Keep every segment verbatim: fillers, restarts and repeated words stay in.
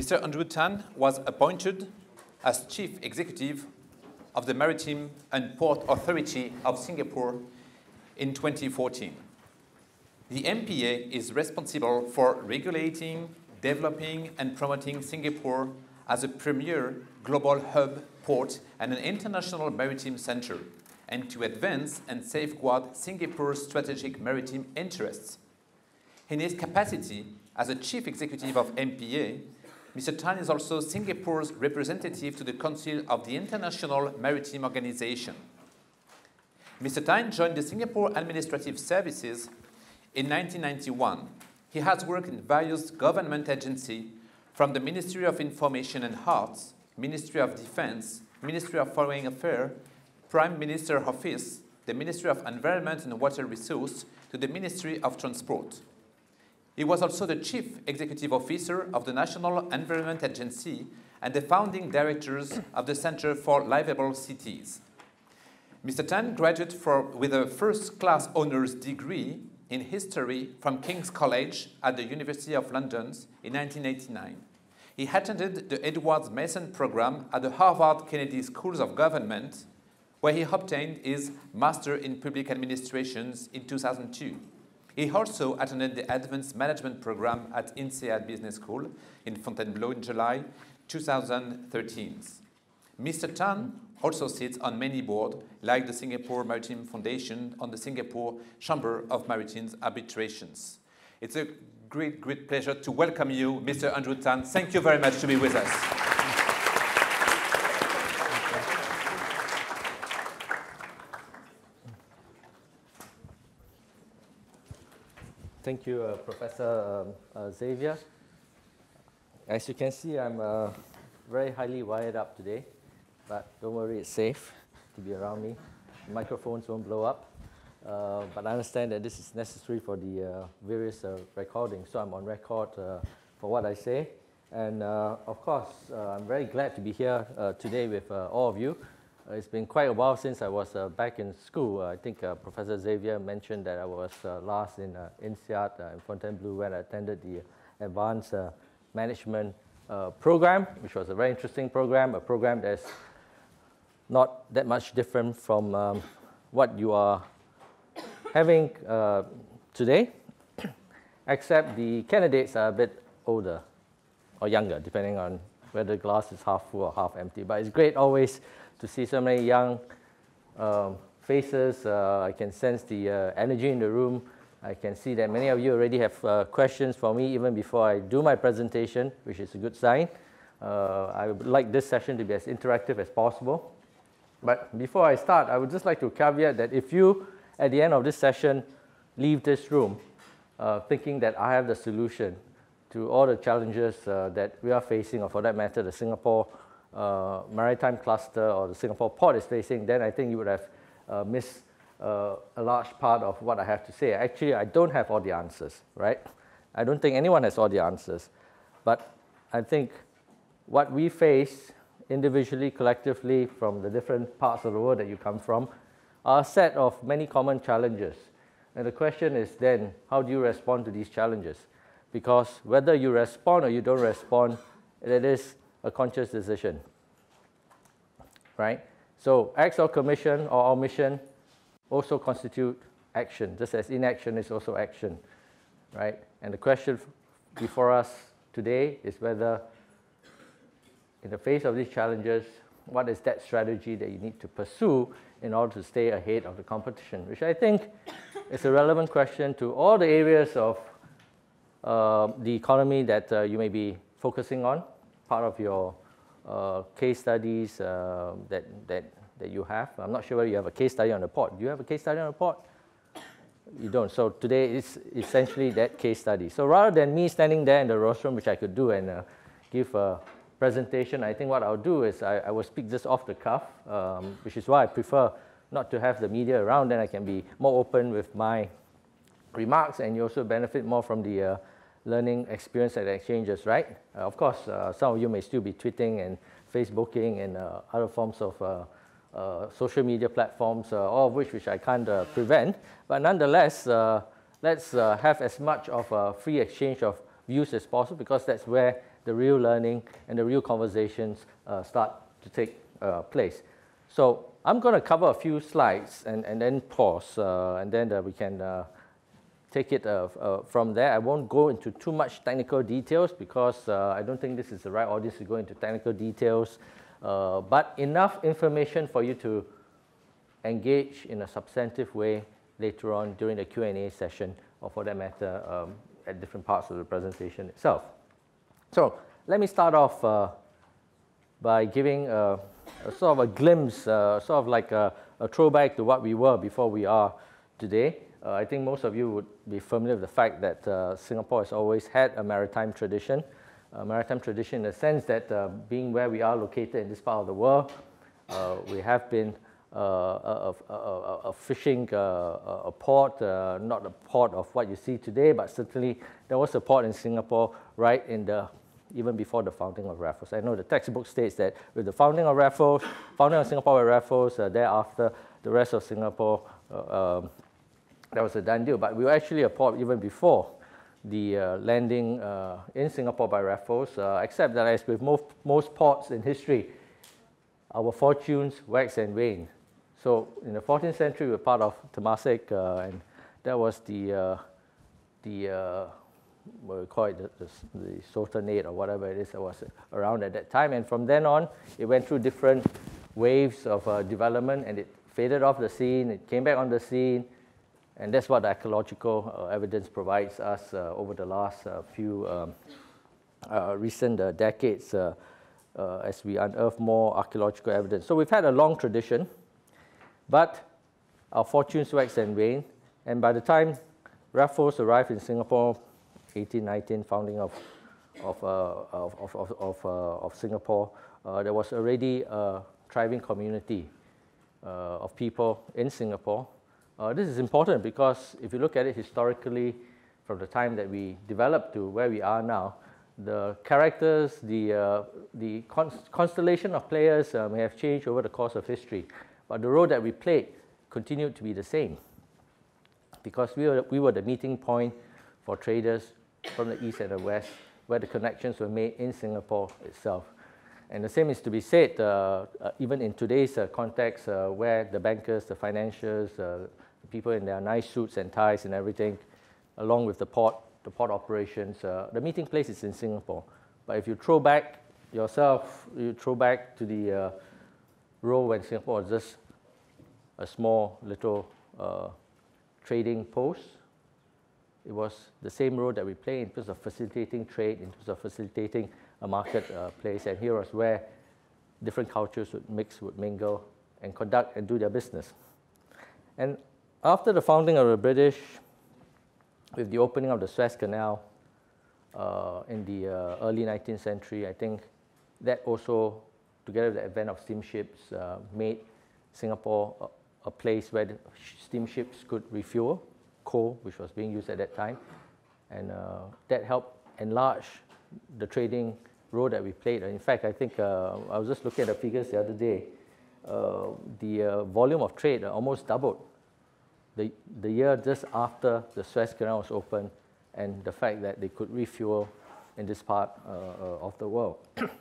Mister Andrew Tan was appointed as Chief Executive of the Maritime and Port Authority of Singapore in twenty fourteen. The M P A is responsible for regulating, developing, and promoting Singapore as a premier global hub, port, and an international maritime center, and to advance and safeguard Singapore's strategic maritime interests. In his capacity as a Chief Executive of M P A, Mister Tan is also Singapore's representative to the Council of the International Maritime Organization. Mister Tan joined the Singapore Administrative Services in nineteen ninety-one. He has worked in various government agencies, from the Ministry of Information and Arts, Ministry of Defense, Ministry of Foreign Affairs, Prime Minister's Office, the Ministry of Environment and Water Resources, to the Ministry of Transport. He was also the Chief Executive Officer of the National Environment Agency and the founding directors of the Center for Livable Cities. Mister Tan graduated for, with a first-class honours degree in history from King's College at the University of London in nineteen eighty-nine. He attended the Edward Mason program at the Harvard Kennedy School of Government, where he obtained his Master in Public Administration in two thousand two. He also attended the Advanced Management program at ESSEC Business School in Fontainebleau in July two thousand thirteen. Mister Tan also sits on many boards, like the Singapore Maritime Foundation on the Singapore Chamber of Maritime Arbitrations. It's a great, great pleasure to welcome you, Mister Andrew Tan. Thank you very much to be with us. Thank you, uh, Professor um, uh, Xavier. As you can see, I'm uh, very highly wired up today, but don't worry, it's safe to be around me. The microphones won't blow up, uh, but I understand that this is necessary for the uh, various uh, recordings, so I'm on record uh, for what I say. And uh, of course, uh, I'm very glad to be here uh, today with uh, all of you. Uh, it's been quite a while since I was uh, back in school. Uh, I think uh, Professor Xavier mentioned that I was uh, last in uh, INSEAD uh, in Fontainebleau when I attended the Advanced uh, Management uh, program, which was a very interesting program, a program that's not that much different from um, what you are having uh, today, except the candidates are a bit older or younger, depending on whether the glass is half full or half empty. But it's great always to see so many young um, faces. Uh, I can sense the uh, energy in the room. I can see that many of you already have uh, questions for me even before I do my presentation, which is a good sign. Uh, I would like this session to be as interactive as possible. But before I start, I would just like to caveat that if you, at the end of this session, leave this room uh, thinking that I have the solution to all the challenges uh, that we are facing, or for that matter, the Singapore Uh, maritime cluster or the Singapore port is facing, then I think you would have uh, missed uh, a large part of what I have to say. Actually, I don't have all the answers, right? I don't think anyone has all the answers. But I think what we face individually, collectively, from the different parts of the world that you come from, are a set of many common challenges. And the question is then, how do you respond to these challenges? Because whether you respond or you don't respond, it is a conscious decision, right? So acts of commission or omission also constitute action, just as inaction is also action, right? And the question before us today is whether, in the face of these challenges, what is that strategy that you need to pursue in order to stay ahead of the competition, which I think is a relevant question to all the areas of uh, the economy that uh, you may be focusing on, part of your uh, case studies uh, that, that, that you have. I'm not sure whether you have a case study on the port. Do you have a case study on the port? You don't. So today is essentially that case study. So rather than me standing there in the rostrum, which I could do and uh, give a presentation, I think what I'll do is I, I will speak just off the cuff, um, which is why I prefer not to have the media around. Then I can be more open with my remarks, and you also benefit more from the uh, learning experience and exchanges, right? Uh, of course, uh, some of you may still be tweeting and Facebooking and uh, other forms of uh, uh, social media platforms, uh, all of which which I can't uh, prevent. But nonetheless, uh, let's uh, have as much of a free exchange of views as possible, because that's where the real learning and the real conversations uh, start to take uh, place. So I'm going to cover a few slides and, and then pause, uh, and then uh, we can uh, take it uh, uh, from there. I won't go into too much technical details because uh, I don't think this is the right audience to go into technical details, uh, but enough information for you to engage in a substantive way later on during the Q and A session, or for that matter, um, at different parts of the presentation itself. So let me start off uh, by giving a, a sort of a glimpse, uh, sort of like a, a throwback to what we were before we are today. Uh, I think most of you would be familiar with the fact that uh, Singapore has always had a maritime tradition. A maritime tradition in the sense that uh, being where we are located in this part of the world, uh, we have been uh, a, a, a, a fishing uh, a port, uh, not a port of what you see today, but certainly there was a port in Singapore right in the, even before the founding of Raffles. I know the textbook states that with the founding of Raffles, founding of Singapore by Raffles, uh, thereafter the rest of Singapore, uh, um, that was a done deal. But we were actually a port even before the uh, landing uh, in Singapore by Raffles, uh, except that as with most, most ports in history, our fortunes wax and wane. So in the fourteenth century, we were part of Temasek, uh, and that was the, uh, the uh, what we call it, the, the, the Sultanate or whatever it is that was around at that time. And from then on, it went through different waves of uh, development, and it faded off the scene, it came back on the scene, and that's what the archaeological uh, evidence provides us uh, over the last uh, few um, uh, recent uh, decades uh, uh, as we unearth more archaeological evidence. So we've had a long tradition, but our fortunes wax and wane, and by the time Raffles arrived in Singapore, eighteen nineteen, founding of, of, uh, of, of, of, of, uh, of Singapore, uh, there was already a thriving community uh, of people in Singapore. Uh, this is important because if you look at it historically, from the time that we developed to where we are now, the characters, the, uh, the const constellation of players uh, may have changed over the course of history, but the role that we played continued to be the same, because we were, we were the meeting point for traders from the east and the west, where the connections were made in Singapore itself. And the same is to be said uh, uh, even in today's uh, context, uh, where the bankers, the financiers, uh, the people in their nice suits and ties and everything, along with the port, the port operations, uh, the meeting place is in Singapore. But if you throw back yourself, you throw back to the uh, role when Singapore was just a small little uh, trading post, it was the same role that we play in terms of facilitating trade, in terms of facilitating a market uh, place, and here was where different cultures would mix, would mingle, and conduct and do their business. And after the founding of the British, with the opening of the Suez Canal uh, in the uh, early nineteenth century, I think that also, together with the advent of steamships, uh, made Singapore a, a place where the steamships could refuel coal, which was being used at that time, and uh, that helped enlarge the trading role that we played. And in fact, I think uh, I was just looking at the figures the other day. Uh, the uh, volume of trade uh, almost doubled the, the year just after the Suez Canal was opened, and the fact that they could refuel in this part uh, uh, of the world.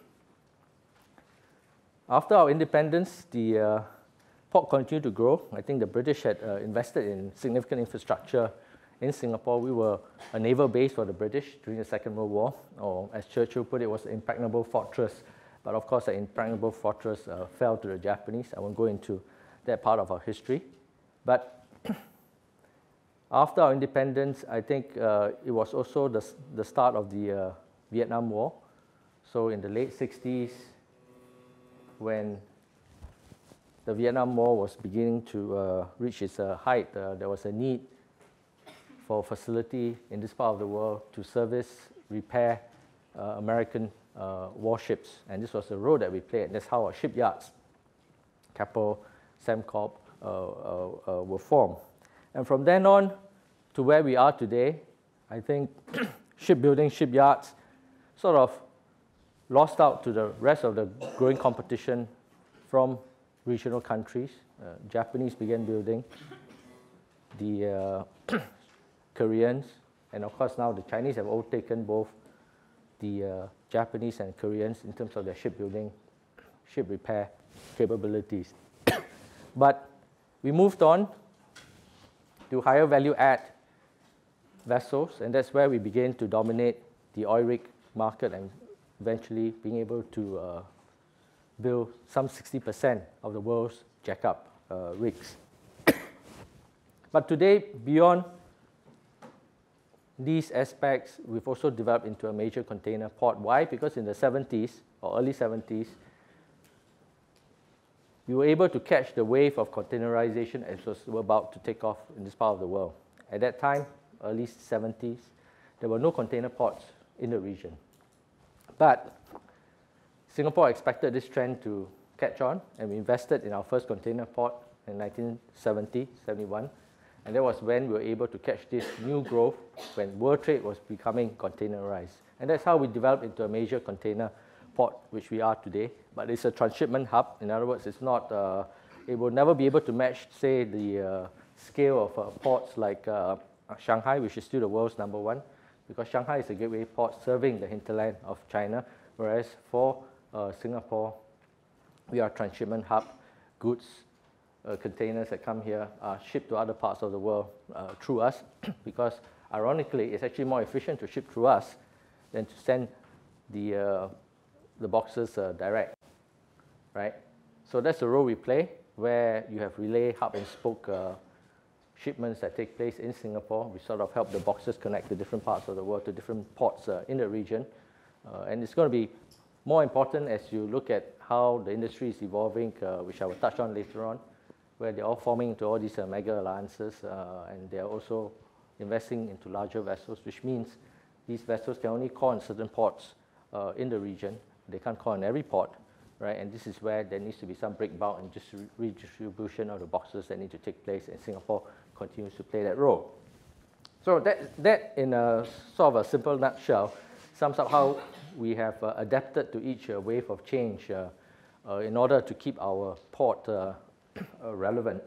After our independence, the uh, port continued to grow. I think the British had uh, invested in significant infrastructure in Singapore. We were a naval base for the British during the Second World War, or as Churchill put it, it was an impregnable fortress. But of course, the impregnable fortress uh, fell to the Japanese. I won't go into that part of our history. But after our independence, I think uh, it was also the, the start of the uh, Vietnam War. So in the late sixties, when the Vietnam War was beginning to uh, reach its uh, height, uh, there was a need for a facility in this part of the world to service, repair uh, American uh, warships. And this was the role that we played. That's how our shipyards, Keppel, Sembcorp, uh, uh, uh, were formed. And from then on to where we are today, I think shipbuilding, shipyards sort of lost out to the rest of the growing competition from regional countries. Uh, Japanese began building, the uh, Koreans, and of course now the Chinese have overtaken both the uh, Japanese and Koreans in terms of their shipbuilding, ship repair capabilities. But we moved on to higher value add vessels, and that's where we began to dominate the oil rig market and eventually being able to uh, build some sixty percent of the world's jackup uh, rigs. But today, beyond these aspects, we've also developed into a major container port. Why? Because in the seventies or early seventies, we were able to catch the wave of containerization as was about to take off in this part of the world. At that time, early seventies, there were no container ports in the region. But Singapore expected this trend to catch on, and we invested in our first container port in nineteen seventy, seventy-one. And that was when we were able to catch this new growth when world trade was becoming containerized. And that's how we developed into a major container port, which we are today. But it's a transshipment hub. In other words, it's not, uh, it will never be able to match, say, the uh, scale of uh, ports like uh, Shanghai, which is still the world's number one, because Shanghai is a gateway port serving the hinterland of China, whereas for uh, Singapore, we are a transshipment hub. Goods, Uh, containers that come here are shipped to other parts of the world uh, through us, because ironically, it's actually more efficient to ship through us than to send the, uh, the boxes uh, direct, right? So that's the role we play, where you have relay, hub, and spoke uh, shipments that take place in Singapore. We sort of help the boxes connect to different parts of the world, to different ports uh, in the region. Uh, and it's going to be more important as you look at how the industry is evolving, uh, which I will touch on later on, where they're all forming into all these uh, mega alliances, uh, and they're also investing into larger vessels, which means these vessels can only call on certain ports uh, in the region. They can't call on every port, right? And this is where there needs to be some break bulk and just redistribution of the boxes that need to take place, and Singapore continues to play that role. So that, that in a sort of a simple nutshell, sums up how we have uh, adapted to each uh, wave of change uh, uh, in order to keep our port uh, Uh, relevant.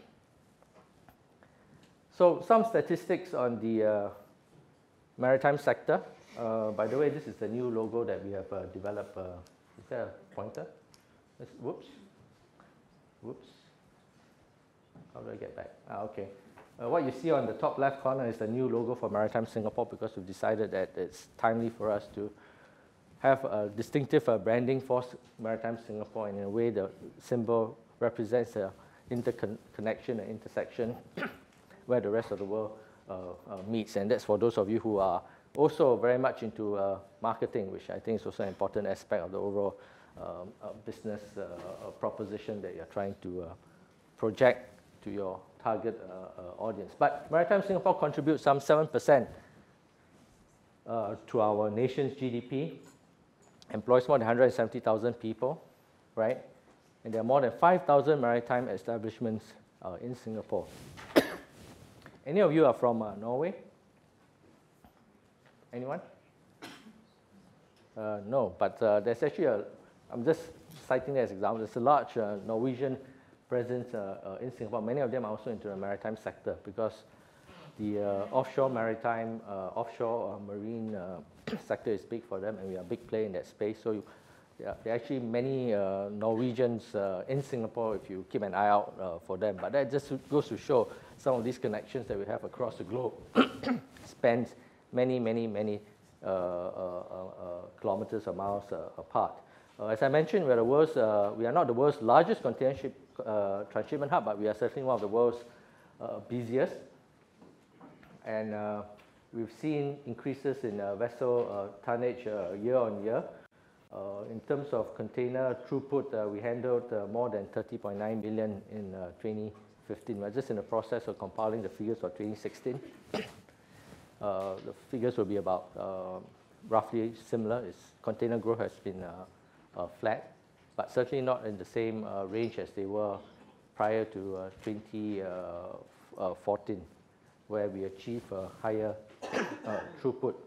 So some statistics on the uh, maritime sector. Uh, by the way, this is the new logo that we have uh, developed. Uh, is there a pointer? Let's, whoops. Whoops. How do I get back? Ah, okay. Uh, what you see on the top left corner is the new logo for Maritime Singapore, because we've decided that it's timely for us to have a distinctive uh, branding for Maritime Singapore, and in a way the symbol represents the interconnection and intersection where the rest of the world uh, uh, meets. And that's for those of you who are also very much into uh, marketing, which I think is also an important aspect of the overall um, uh, business uh, uh, proposition that you're trying to uh, project to your target uh, uh, audience. But Maritime Singapore contributes some seven percent uh, to our nation's G D P, employs more than one hundred seventy thousand people, right? And there are more than five thousand maritime establishments uh, in Singapore. Any of you are from uh, Norway? Anyone? Uh, no, but uh, there's actually a, I'm just citing that as an example, there's a large uh, Norwegian presence uh, uh, in Singapore. Many of them are also into the maritime sector, because the uh, offshore maritime, uh, offshore uh, marine uh, sector is big for them, and we are a big player in that space. So you, Yeah, there are actually many uh, Norwegians uh, in Singapore if you keep an eye out uh, for them. But that just goes to show some of these connections that we have across the globe spans many, many, many uh, uh, uh, kilometers or miles uh, apart. Uh, as I mentioned, we are, the world's, uh, we are not the world's largest container ship uh, transshipment hub, but we are certainly one of the world's uh, busiest. And uh, we've seen increases in uh, vessel uh, tonnage uh, year on year. Uh, in terms of container throughput, uh, we handled uh, more than thirty point nine billion in uh, twenty fifteen. We're just in the process of compiling the figures for twenty sixteen. Uh, the figures will be about uh, roughly similar. It's, container growth has been uh, uh, flat, but certainly not in the same uh, range as they were prior to uh, twenty fourteen, where we achieved a higher uh, throughput.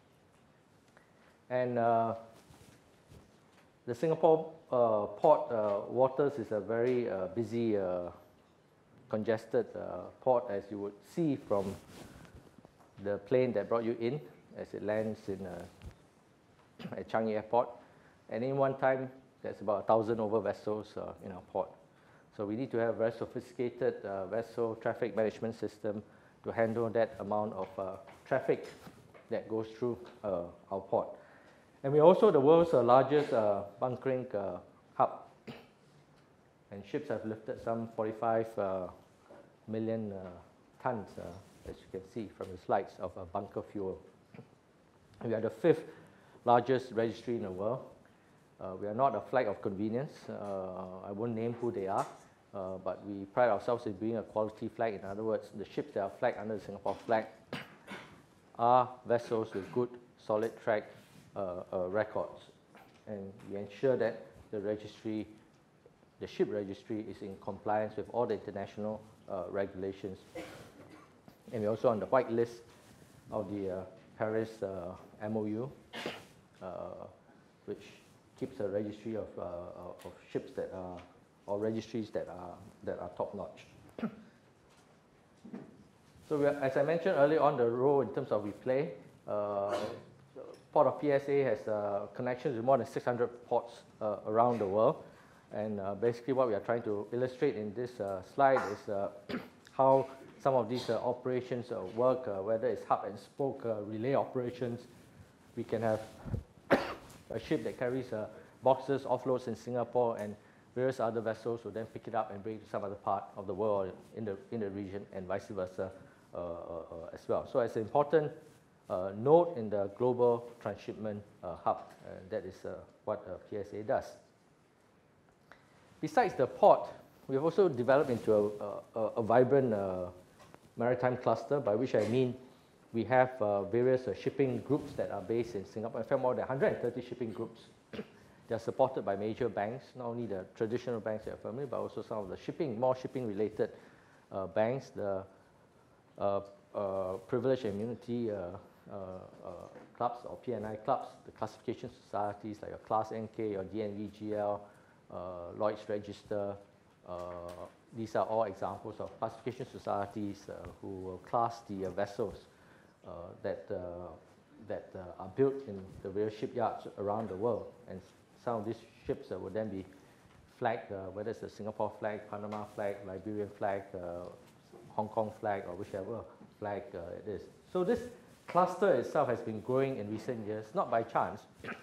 And uh, the Singapore uh, port uh, waters is a very uh, busy, uh, congested uh, port, as you would see from the plane that brought you in as it lands in uh, at Changi Airport. And in one time, there's about a thousand over vessels uh, in our port. So we need to have a very sophisticated uh, vessel traffic management system to handle that amount of uh, traffic that goes through uh, our port. And we're also the world's uh, largest uh, bunkering uh, hub. And ships have lifted some forty-five uh, million uh, tons, uh, as you can see from the slides, of uh, bunker fuel. We are the fifth largest registry in the world. Uh, we are not a flag of convenience. Uh, I won't name who they are, uh, but we pride ourselves in being a quality flag. In other words, the ships that are flagged under the Singapore flag are vessels with good, solid track uh, uh, records. And we ensure that the registry, the ship registry, is in compliance with all the international uh, regulations. And we're also on the white list of the uh, Paris uh, M O U, uh, which keeps a registry of, uh, of ships that are, or registries that are, that are top-notch. So we are, as I mentioned earlier on, the role in terms of we play, uh, Port of P S A has uh, connections with more than six hundred ports uh, around the world. And uh, basically what we are trying to illustrate in this uh, slide is uh, how some of these uh, operations uh, work, uh, whether it's hub and spoke uh, relay operations. We can have a ship that carries uh, boxes, offloads in Singapore, and various other vessels will then pick it up and bring it to some other part of the world in the, in the region, and vice versa uh, uh, uh, as well. So it's an important uh, node in the global transshipment uh, hub. Uh, that is uh, what uh, P S A does. Besides the port, we've also developed into a, a, a vibrant uh, maritime cluster, by which I mean we have uh, various uh, shipping groups that are based in Singapore. In fact, more than one hundred thirty shipping groups. They are supported by major banks, not only the traditional banks that are familiar, but also some of the shipping, more shipping-related uh, banks, the uh, uh, privilege and immunity uh, uh, uh, clubs or P and I clubs, the classification societies like a Class N K or D N V G L, uh, Lloyd's Register. Uh, these are all examples of classification societies uh, who will class the uh, vessels uh, that, uh, that uh, are built in the various shipyards around the world. And some of these ships uh, will then be flagged, uh, whether it's the Singapore flag, Panama flag, Liberian flag, uh, Hong Kong flag, or whichever flag uh, it is. So this cluster itself has been growing in recent years, not by chance.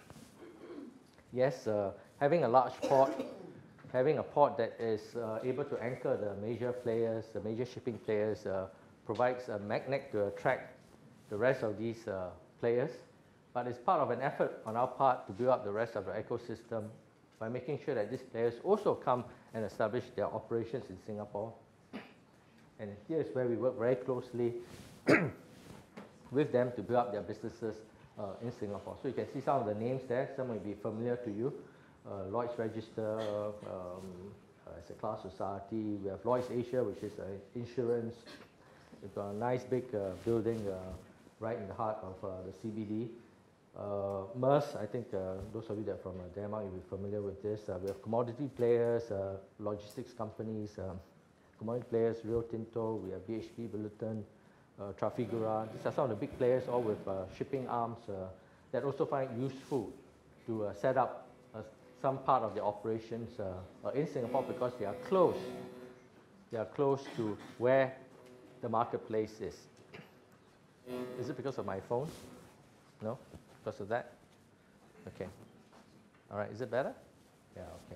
Yes, uh, having a large port, having a port that is uh, able to anchor the major players, the major shipping players, uh, provides a magnet to attract the rest of these uh, players. But it's part of an effort on our part to build up the rest of the ecosystem by making sure that these players also come and establish their operations in Singapore. And here's where we work very closely with them to build up their businesses uh, in Singapore. So you can see some of the names there. Some may be familiar to you. Uh, Lloyd's Register, um, uh, as a class society. We have Lloyd's Asia, which is uh, insurance. We've got a nice big uh, building uh, right in the heart of uh, the C B D. Uh, M E R S, I think uh, those of you that are from uh, Denmark, you'll be familiar with this. Uh, we have commodity players, uh, logistics companies, um, commodity players, Rio Tinto, we have B H P, Billiton, uh, Trafigura. These are some of the big players, all with uh, shipping arms uh, that also find it useful to uh, set up uh, some part of their operations uh, uh, in Singapore because they are close. They are close to where the marketplace is. Is it because of my phone? No? Because of that? Okay. All right, is it better? Yeah, okay.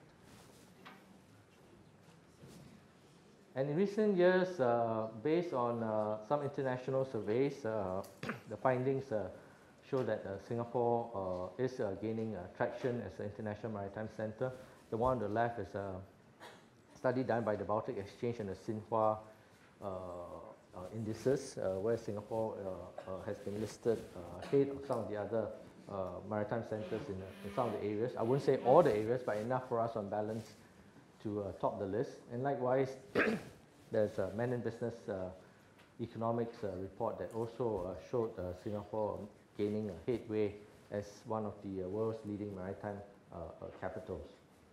And in recent years, uh, based on uh, some international surveys, uh, the findings uh, show that uh, Singapore uh, is uh, gaining uh, traction as an international maritime center. The one on the left is a study done by the Baltic Exchange and the Xinhua uh, uh, indices, uh, where Singapore uh, uh, has been listed uh, ahead of some of the other uh, maritime centers in, uh, in some of the areas. I wouldn't say all the areas, but enough for us on balance to uh, top the list. And likewise, there's a Men in Business uh, economics uh, report that also uh, showed uh, Singapore gaining a headway as one of the uh, world's leading maritime uh, uh, capitals.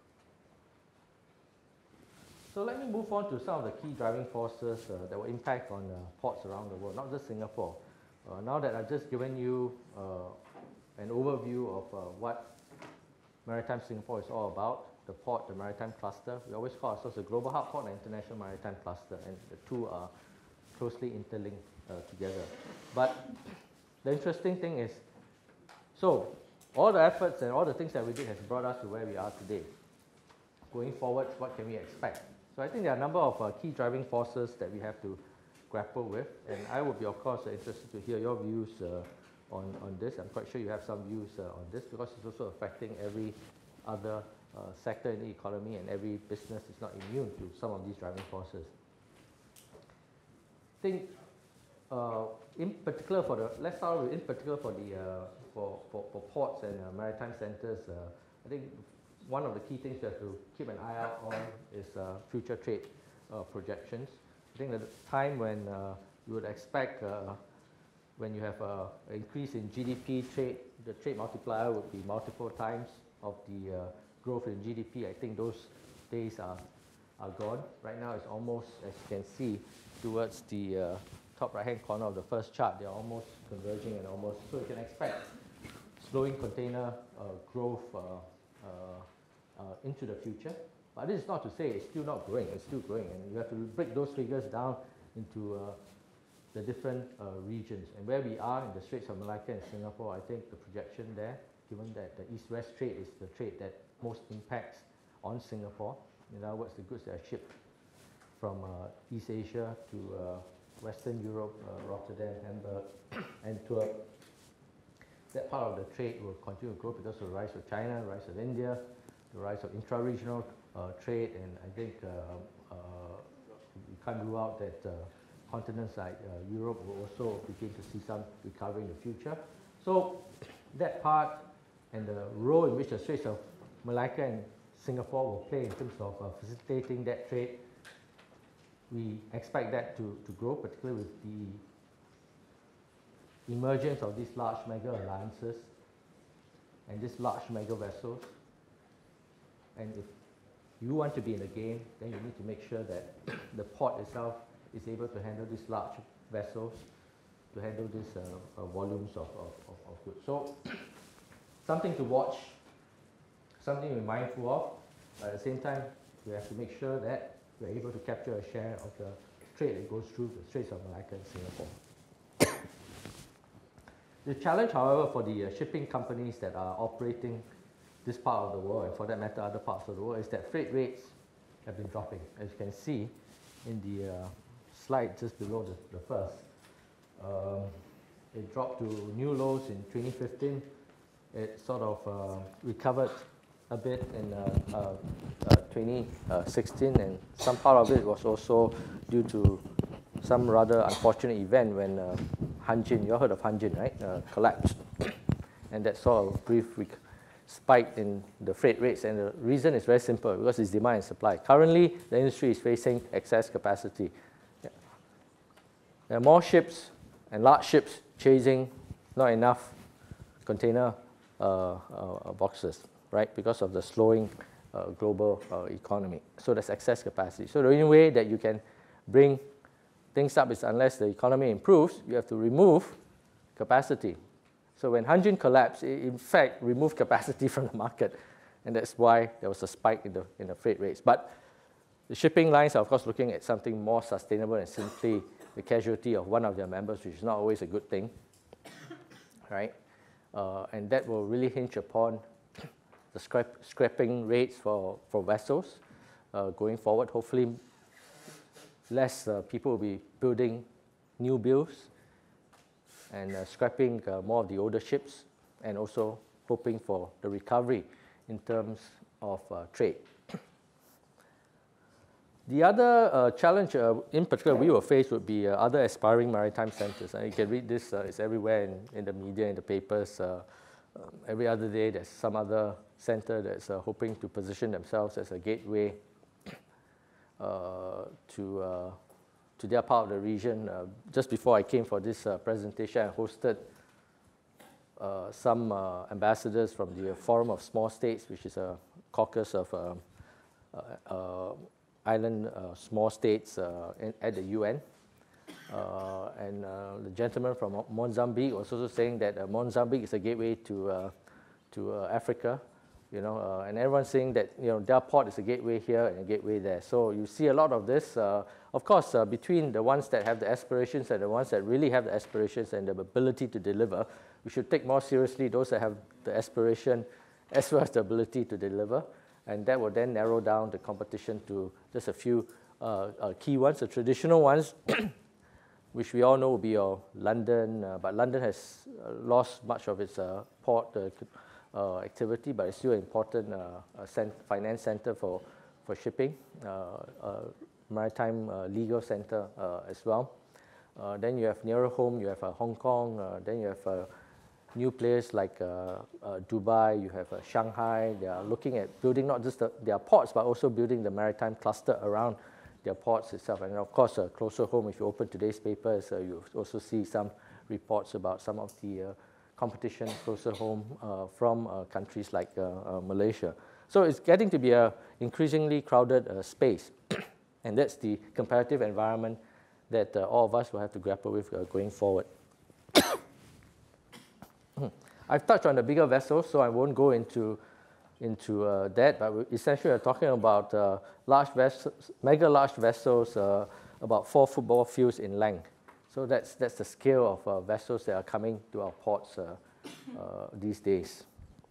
So let me move on to some of the key driving forces uh, that will impact on uh, ports around the world, not just Singapore. Uh, now that I've just given you uh, an overview of uh, what Maritime Singapore is all about, the port, the maritime cluster. We always call ourselves a global hub port and international maritime cluster, and the two are closely interlinked uh, together. But the interesting thing is, so all the efforts and all the things that we did has brought us to where we are today. Going forward, what can we expect? So I think there are a number of uh, key driving forces that we have to grapple with, and I would be, of course, uh, interested to hear your views uh, on, on this. I'm quite sure you have some views uh, on this, because it's also affecting every other uh, sector in the economy, and every business is not immune to some of these driving forces. I think, uh, in particular for the, let's start with in particular for the uh, for, for, for ports and uh, maritime centers. Uh, I think one of the key things we have to keep an eye out on is uh, future trade uh, projections. I think that the time when uh, you would expect uh, when you have uh, an increase in G D P trade, the trade multiplier would be multiple times of the uh, growth in G D P. I think those days are, are gone. Right now it's almost, as you can see, towards the uh, top right-hand corner of the first chart, they're almost converging and almost, so you can expect slowing container uh, growth uh, uh, uh, into the future. But this is not to say it's still not growing, it's still growing, and you have to break those figures down into uh, the different uh, regions. And where we are in the Straits of Malacca and Singapore, I think the projection there, given that the East-West trade is the trade that most impacts on Singapore, in other words, the goods that are shipped from uh, East Asia to uh, Western Europe, uh, Rotterdam, Hamburg, Antwerp, that part of the trade will continue to grow because of the rise of China, the rise of India, the rise of intra-regional uh, trade, and I think uh, uh, we can't rule out that uh, continents like uh, Europe will also begin to see some recovery in the future. So that part and the role in which the Straits of Malacca and Singapore will play in terms of uh, facilitating that trade, we expect that to, to grow, particularly with the emergence of these large mega alliances and these large mega vessels. And if you want to be in the game, then you need to make sure that the port itself is able to handle these large vessels, to handle these uh, uh, volumes of, of, of, of goods. So something to watch, something to be mindful of, but at the same time, we have to make sure that we're able to capture a share of the trade that goes through the Straits of Malacca and Singapore. The challenge, however, for the uh, shipping companies that are operating this part of the world, and for that matter other parts of the world, is that freight rates have been dropping. As you can see in the uh, slide just below the, the first. Um, it dropped to new lows in twenty fifteen. It sort of uh, recovered a bit in uh, uh, uh, twenty sixteen, and some part of it was also due to some rather unfortunate event when uh, Hanjin, you all heard of Hanjin, right, uh, collapsed. And that sort of brief spike in the freight rates, and the reason is very simple, because it's demand and supply. Currently, the industry is facing excess capacity. Yeah. There are more ships and large ships chasing not enough container uh, uh, boxes, right, because of the slowing uh, global uh, economy. So there's excess capacity. So the only way that you can bring things up is unless the economy improves, you have to remove capacity. So when Hanjin collapsed, it in fact removed capacity from the market, and that's why there was a spike in the, in the freight rates. But the shipping lines are, of course, looking at something more sustainable than simply the casualty of one of their members, which is not always a good thing, right? Uh, and that will really hinge upon the scrap, scrapping rates for, for vessels uh, going forward. Hopefully, less uh, people will be building new builds and uh, scrapping uh, more of the older ships, and also hoping for the recovery in terms of uh, trade. The other uh, challenge, uh, in particular, we will face would be uh, other aspiring maritime centers. And you can read this, uh, it's everywhere in, in the media, in the papers. Uh, um, every other day, there's some other center that's uh, hoping to position themselves as a gateway uh, to, uh, to their part of the region. Uh, just before I came for this uh, presentation, I hosted uh, some uh, ambassadors from the Forum of Small States, which is a caucus of uh, uh, uh, island uh, small states uh, in, at the U N. Uh, and uh, the gentleman from Mozambique was also saying that uh, Mozambique is a gateway to, uh, to uh, Africa, you know, uh, and everyone's saying that, you know, their port is a gateway here and a gateway there. So you see a lot of this, uh, of course, uh, between the ones that have the aspirations and the ones that really have the aspirations and the ability to deliver. We should take more seriously those that have the aspiration as well as the ability to deliver, and that will then narrow down the competition to just a few uh, uh, key ones, the traditional ones, which we all know will be uh, London, uh, but London has uh, lost much of its uh, port uh, uh, activity, but it's still an important uh, uh, cent finance center for, for shipping, uh, uh, maritime uh, legal center uh, as well. Uh, then you have nearer home, you have uh, Hong Kong, uh, then you have uh, new players like uh, uh, Dubai, you have uh, Shanghai. They are looking at building not just the, their ports, but also building the maritime cluster around their ports itself. And of course, uh, closer home, if you open today's papers, uh, you also see some reports about some of the uh, competition closer home uh, from uh, countries like uh, uh, Malaysia. So it's getting to be an increasingly crowded uh, space. And that's the comparative environment that uh, all of us will have to grapple with uh, going forward. I've touched on the bigger vessels, so I won't go into into uh, that, but we essentially we're talking about uh, large vessels, mega large vessels, uh, about four football fields in length. So that's that's the scale of uh, vessels that are coming to our ports uh, uh, these days.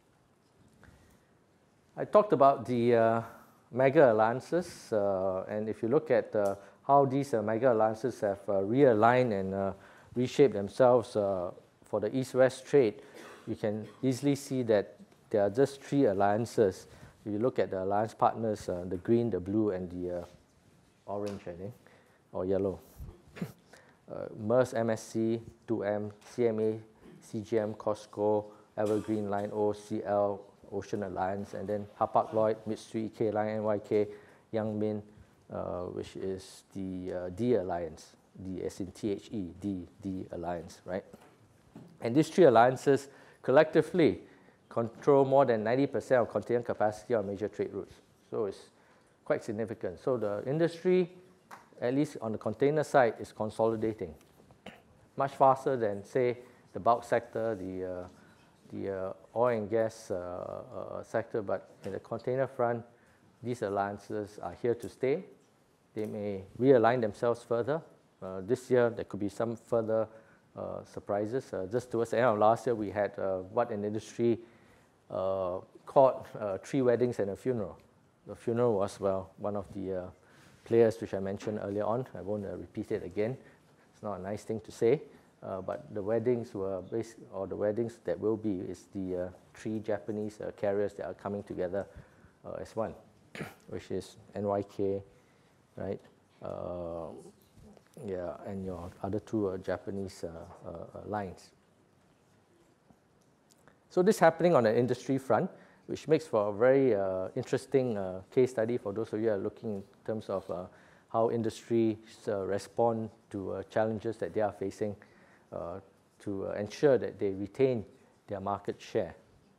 I talked about the uh, mega alliances, uh, and if you look at uh, how these uh, mega alliances have uh, realigned and uh, reshaped themselves uh, for the East-West trade, you can easily see that there are just three alliances. If you look at the alliance partners, uh, the green, the blue, and the uh, orange, I think, or yellow. uh, MERS, M S C, two M, C M A, C G M, COSCO, Evergreen, Line O, C L, Ocean Alliance, and then Hapag-Lloyd, Mitsui, K Line, N Y K, Yangmin, uh, which is the uh, D Alliance, D as in T H E, D, D Alliance, right? And these three alliances collectively control more than ninety percent of container capacity on major trade routes. So it's quite significant. So the industry, at least on the container side, is consolidating much faster than, say, the bulk sector, the, uh, the uh, oil and gas uh, uh, sector. But in the container front, these alliances are here to stay. They may realign themselves further. Uh, this year, there could be some further uh, surprises. Uh, just towards the end of last year, we had uh, what an industry Uh, called uh, three weddings and a funeral. The funeral was, well, one of the uh, players which I mentioned earlier on. I won't uh, repeat it again. It's not a nice thing to say, uh, but the weddings were based, or the weddings that will be, is the uh, three Japanese uh, carriers that are coming together uh, as one, which is N Y K, right? Uh, yeah, and your other two uh, Japanese uh, uh, lines. So this is happening on the industry front, which makes for a very uh, interesting uh, case study for those of you who are looking in terms of uh, how industries uh, respond to uh, challenges that they are facing uh, to uh, ensure that they retain their market share.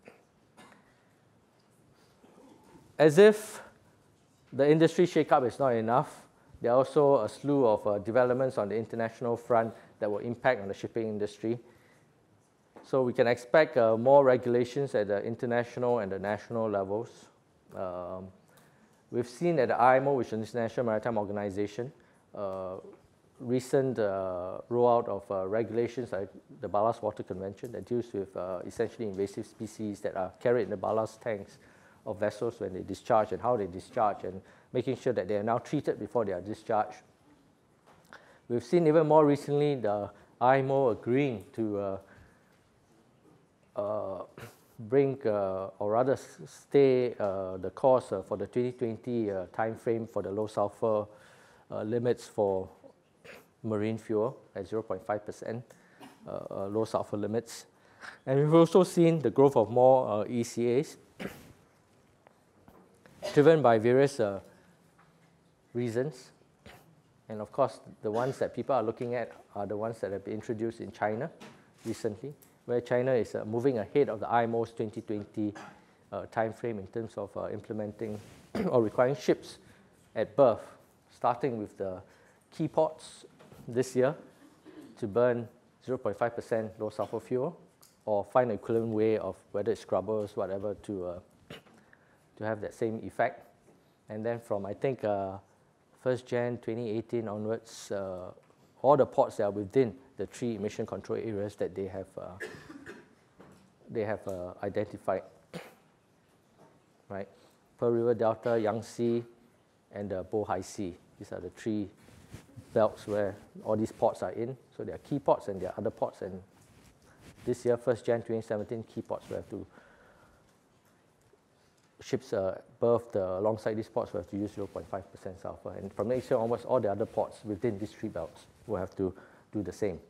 As if the industry shake-up is not enough, there are also a slew of uh, developments on the international front that will impact on the shipping industry. So we can expect uh, more regulations at the international and the national levels. Um, we've seen at the I M O, which is the International Maritime Organization, uh, recent uh, rollout of uh, regulations like the Ballast Water Convention that deals with uh, essentially invasive species that are carried in the ballast tanks of vessels when they discharge and how they discharge, and making sure that they are now treated before they are discharged. We've seen even more recently the I M O agreeing to uh, Uh, bring, uh, or rather stay uh, the course uh, for the twenty twenty uh, time frame for the low sulfur uh, limits for marine fuel at zero point five percent uh, uh, low sulfur limits. And we've also seen the growth of more uh, E C As driven by various uh, reasons. And of course, the ones that people are looking at are the ones that have been introduced in China recently, where China is uh, moving ahead of the I M O's twenty twenty uh, timeframe in terms of uh, implementing or requiring ships at berth, starting with the key ports this year, to burn zero point five percent low sulfur fuel, or find an equivalent way of whether it's scrubbers, whatever, to, uh, to have that same effect. And then from, I think, uh, first January twenty eighteen onwards, uh, all the ports that are within the three emission control areas that they have, uh, they have uh, identified, right? Pearl River Delta, Yangtze, and the Bohai Sea. These are the three belts where all these ports are in. So there are key ports and there are other ports. And this year, first January twenty seventeen, key ports will have to, ships uh, berthed uh, alongside these ports will have to use zero point five percent sulfur. And from next year onwards, all the other ports within these three belts will have to do the same.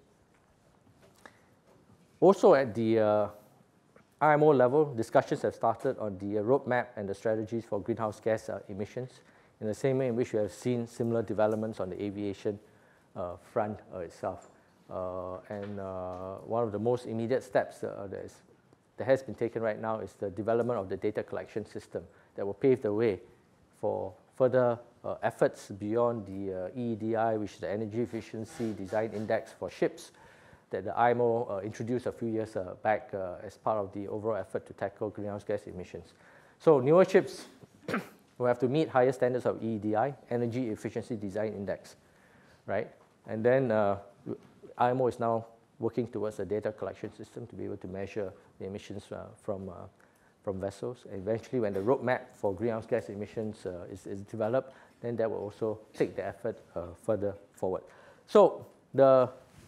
Also at the uh, I M O level, discussions have started on the uh, roadmap and the strategies for greenhouse gas uh, emissions, in the same way in which we have seen similar developments on the aviation uh, front uh, itself. Uh, and uh, one of the most immediate steps uh, that, is, that has been taken right now is the development of the data collection system that will pave the way for further uh, efforts beyond the uh, E E D I, which is the Energy Efficiency Design Index for ships, that the I M O uh, introduced a few years uh, back uh, as part of the overall effort to tackle greenhouse gas emissions. So newer ships will have to meet higher standards of E E D I, Energy Efficiency Design Index, right? And then uh, I M O is now working towards a data collection system to be able to measure the emissions uh, from, uh, from vessels. And eventually, when the roadmap for greenhouse gas emissions uh, is, is developed, then that will also take the effort uh, further forward. So the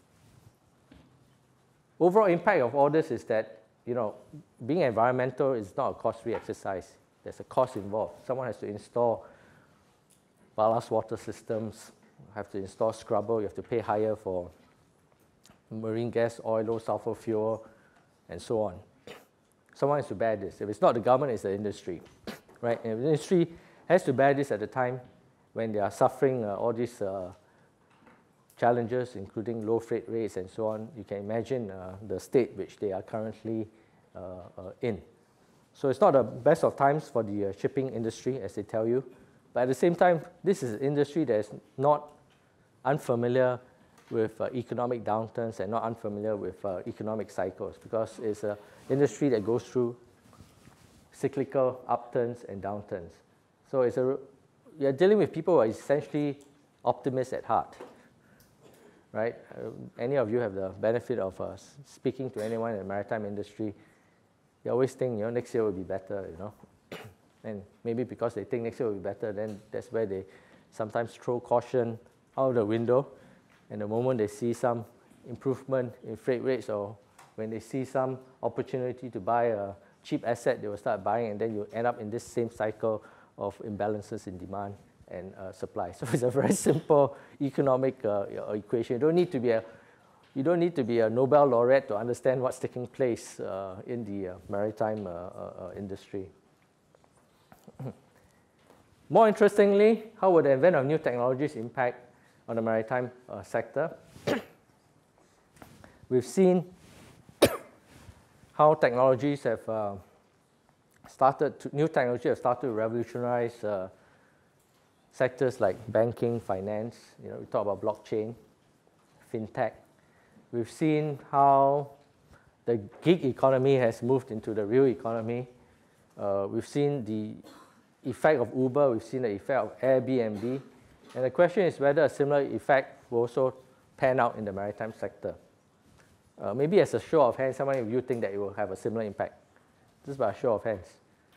overall impact of all this is that, you know, being environmental is not a cost-free exercise. There's a cost involved. Someone has to install ballast water systems, have to install scrubber, you have to pay higher for marine gas, oil, low sulfur fuel, and so on. Someone has to bear this. If it's not the government, it's the industry, right? And the industry has to bear this at the time when they are suffering uh, all these uh, challenges, including low freight rates and so on. You can imagine uh, the state which they are currently uh, uh, in. So it's not the best of times for the uh, shipping industry, as they tell you. But at the same time, this is an industry that is not unfamiliar with uh, economic downturns and not unfamiliar with uh, economic cycles, because it's an industry that goes through cyclical upturns and downturns. So it's a, you're dealing with people who are essentially optimists at heart, right? Uh, any of you have the benefit of uh, speaking to anyone in the maritime industry, they always think, you know, next year will be better, you know. And maybe because they think next year will be better, then that's where they sometimes throw caution out the window. And the moment they see some improvement in freight rates, or when they see some opportunity to buy a cheap asset, they will start buying, and then you end up in this same cycle of imbalances in demand and uh, supply. So it's a very simple economic uh, equation. You don't need to be a You don't need to be a Nobel laureate to understand what's taking place uh, in the uh, maritime uh, uh, industry. More interestingly, how would the advent of new technologies impact on the maritime uh, sector? We've seen how technologies have uh, started, to, new technologies have started to revolutionize uh, sectors like banking, finance. You know, we talk about blockchain, fintech. We've seen how the gig economy has moved into the real economy. Uh, we've seen the effect of Uber. We've seen the effect of Airbnb. And the question is whether a similar effect will also pan out in the maritime sector. Uh, maybe as a show of hands, how many of you think that it will have a similar impact? Just by a show of hands.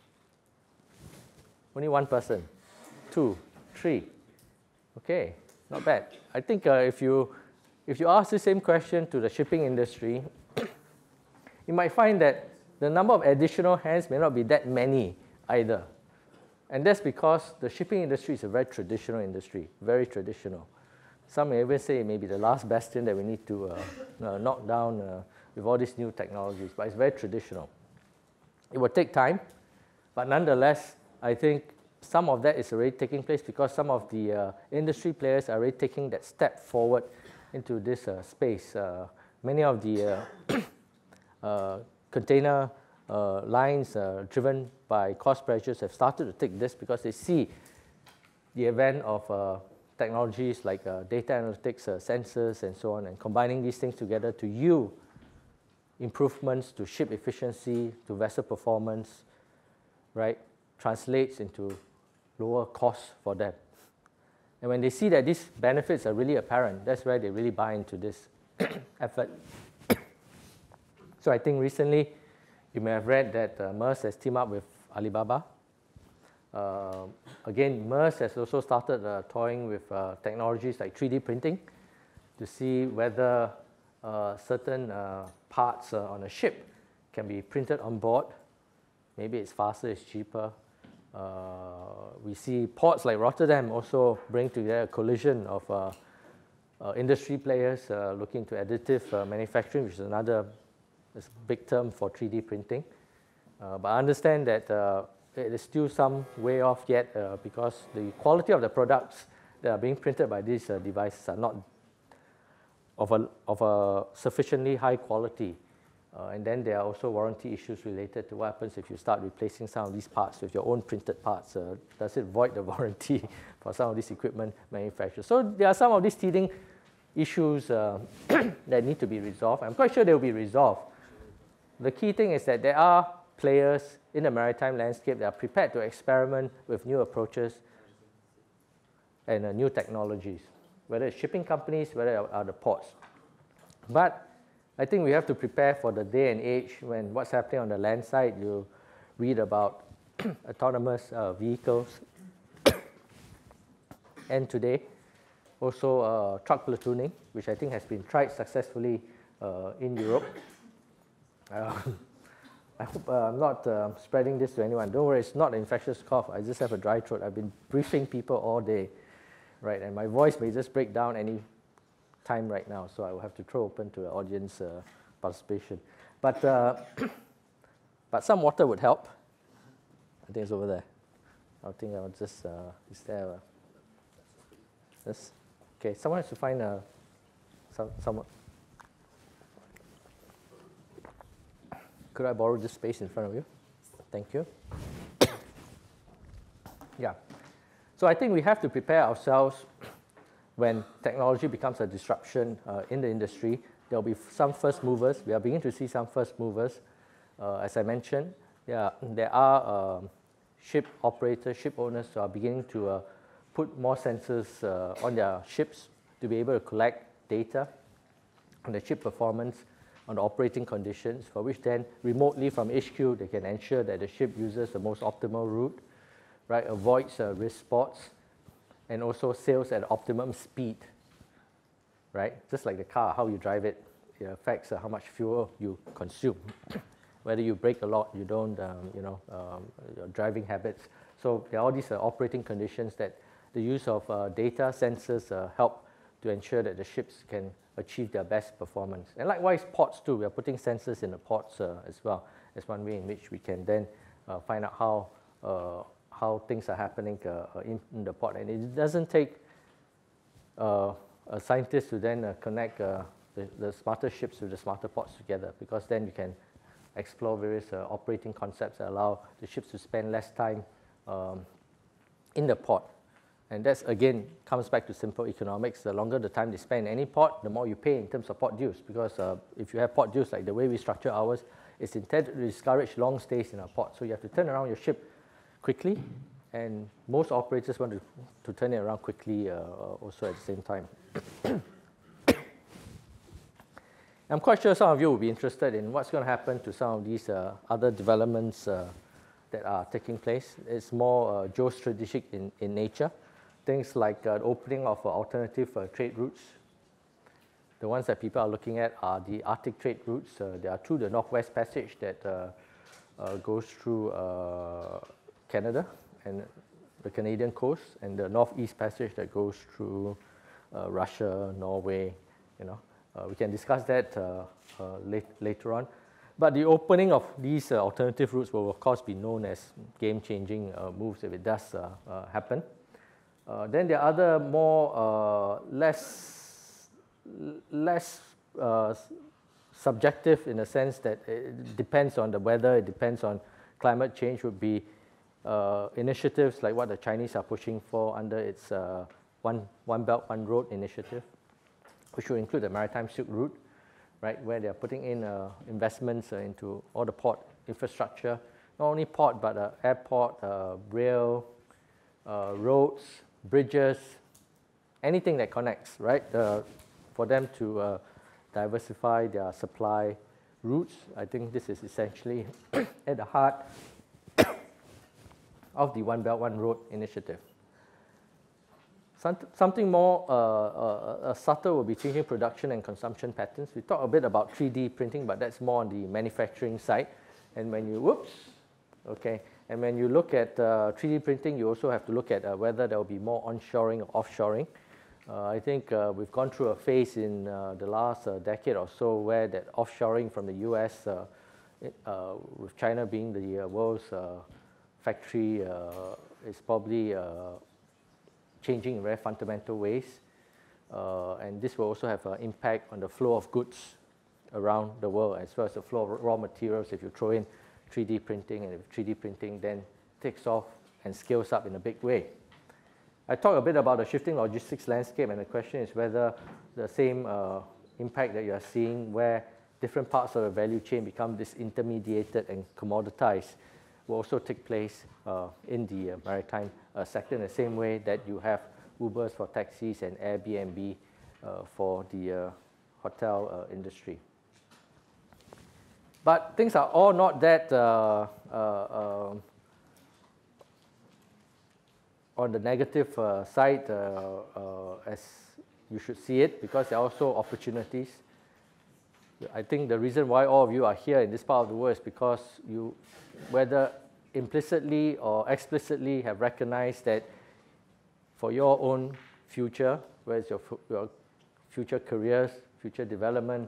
Only one person. Two. Three. Okay, not bad. I think uh, if you If you ask the same question to the shipping industry, you might find that the number of additional hands may not be that many either. And that's because the shipping industry is a very traditional industry, very traditional. Some may even say it may be the last bastion that we need to uh, uh, knock down uh, with all these new technologies, but it's very traditional. It will take time, but nonetheless, I think some of that is already taking place because some of the uh, industry players are already taking that step forward into this uh, space. Uh, many of the uh, uh, container uh, lines uh, driven by cost pressures have started to take this because they see the advent of uh, technologies like uh, data analytics, uh, sensors, and so on, and combining these things together to yield improvements to ship efficiency, to vessel performance, right, translates into lower costs for them. And when they see that these benefits are really apparent, that's where they really buy into this effort. So I think recently you may have read that uh, MERS has teamed up with Alibaba. Uh, again, MERS has also started uh, toying with uh, technologies like three D printing to see whether uh, certain uh, parts uh, on a ship can be printed on board. Maybe it's faster, it's cheaper. Uh, we see ports like Rotterdam also bring together a collision of uh, uh, industry players uh, looking to additive uh, manufacturing, which is another is a big term for three D printing. Uh, but I understand that uh, it is still some way off yet uh, because the quality of the products that are being printed by these uh, devices are not of a, of a sufficiently high quality. Uh, and then there are also warranty issues related to what happens if you start replacing some of these parts with your own printed parts. Uh, does it void the warranty for some of these equipment manufacturers? So there are some of these teething issues uh, that need to be resolved. I'm quite sure they will be resolved. The key thing is that there are players in the maritime landscape that are prepared to experiment with new approaches and uh, new technologies, whether it's shipping companies, whether it are the ports. But I think we have to prepare for the day and age when what's happening on the land side. You read about autonomous uh, vehicles. And today, also uh, truck platooning, which I think has been tried successfully uh, in Europe. Uh, I hope uh, I'm not uh, spreading this to anyone. Don't worry, it's not an infectious cough. I just have a dry throat. I've been briefing people all day, right? And my voice may just break down any time right now, so I will have to throw open to the audience uh, participation. But, uh, but some water would help. I think it's over there. I think I'll just, uh, is there a, this? Okay, someone has to find a, some, someone. Could I borrow this space in front of you? Thank you. Yeah. So I think we have to prepare ourselves when technology becomes a disruption uh, in the industry. There will be some first movers. We are beginning to see some first movers. Uh, as I mentioned, yeah, there are um, ship operators, ship owners who are beginning to uh, put more sensors uh, on their ships to be able to collect data on the ship performance, on the operating conditions, for which then remotely from H Q they can ensure that the ship uses the most optimal route, right, avoids uh, risk spots, and also sails at optimum speed, right? Just like the car, how you drive it, it affects uh, how much fuel you consume. Whether you brake a lot, you don't, um, you know, um, your driving habits. So there are all these uh, operating conditions that the use of uh, data sensors uh, help to ensure that the ships can achieve their best performance. And likewise, ports too. We are putting sensors in the ports uh, as well as one way in which we can then uh, find out how uh, how things are happening uh, in, in the port. And it doesn't take uh, a scientist to then uh, connect uh, the, the smarter ships with the smarter ports together, because then you can explore various uh, operating concepts that allow the ships to spend less time um, in the port. And that's, again, comes back to simple economics. The longer the time they spend in any port, the more you pay in terms of port dues, because uh, if you have port dues, like the way we structure ours, it's intended to discourage long stays in our port. So you have to turn around your ship quickly, and most operators want to, to turn it around quickly uh, also at the same time. I'm quite sure some of you will be interested in what's going to happen to some of these uh, other developments uh, that are taking place. It's more uh, geostrategic in, in nature. Things like uh, the opening of uh, alternative uh, trade routes. The ones that people are looking at are the Arctic trade routes. Uh, they are through the Northwest Passage that uh, uh, goes through uh, Canada and the Canadian coast, and the Northeast Passage that goes through uh, Russia, Norway. You know, uh, we can discuss that uh, uh, late, later on. But the opening of these uh, alternative routes will, of course, be known as game-changing uh, moves if it does uh, uh, happen. Uh, then there are other more uh, less less uh, subjective, in the sense that it depends on the weather, it depends on climate change. Would be Uh, initiatives like what the Chinese are pushing for under its uh, one, one Belt, One Road initiative, which will include the Maritime Silk Route, right, where they are putting in uh, investments uh, into all the port infrastructure, not only port, but uh, airport, uh, rail, uh, roads, bridges, anything that connects, right, uh, for them to uh, diversify their supply routes. I think this is essentially at the heart of the One Belt, One Road initiative. Some, something more uh, uh, uh, subtle will be changing production and consumption patterns. We talked a bit about three D printing, but that's more on the manufacturing side. And when you, whoops, okay, and when you look at uh, three D printing, you also have to look at uh, whether there will be more onshoring or offshoring. Uh, I think uh, we've gone through a phase in uh, the last uh, decade or so where that offshoring from the U S, uh, it, uh, with China being the uh, world's uh, factory, uh, is probably uh, changing in very fundamental ways. Uh, and this will also have an impact on the flow of goods around the world, as well as the flow of raw materials if you throw in three D printing, and if three D printing then takes off and scales up in a big way. I talked a bit about the shifting logistics landscape, and the question is whether the same uh, impact that you are seeing where different parts of the value chain become disintermediated and commoditized will also take place uh, in the uh, maritime uh, sector in the same way that you have Ubers for taxis and Airbnb uh, for the uh, hotel uh, industry. But things are all not that uh, uh, um, on the negative uh, side uh, uh, as you should see it, because there are also opportunities. I think the reason why all of you are here in this part of the world is because you, whether implicitly or explicitly, have recognized that for your own future, whether it's your, your future careers, future development,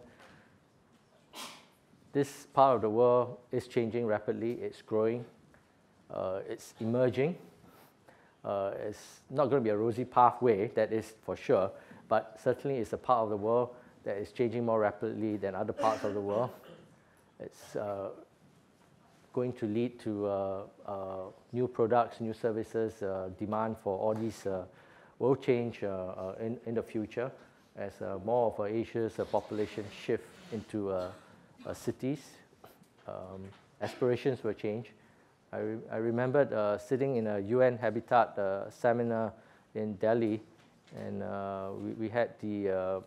this part of the world is changing rapidly, it's growing, uh, it's emerging. Uh, it's not going to be a rosy pathway, that is for sure, but certainly it's a part of the world that is changing more rapidly than other parts of the world. It's uh, going to lead to uh, uh, new products, new services, uh, demand for all these uh, will change uh, uh, in, in the future as uh, more of uh, Asia's uh, population shift into uh, uh, cities. Um, aspirations will change. I, re I remembered uh, sitting in a U N Habitat uh, seminar in Delhi, and uh, we, we had the uh,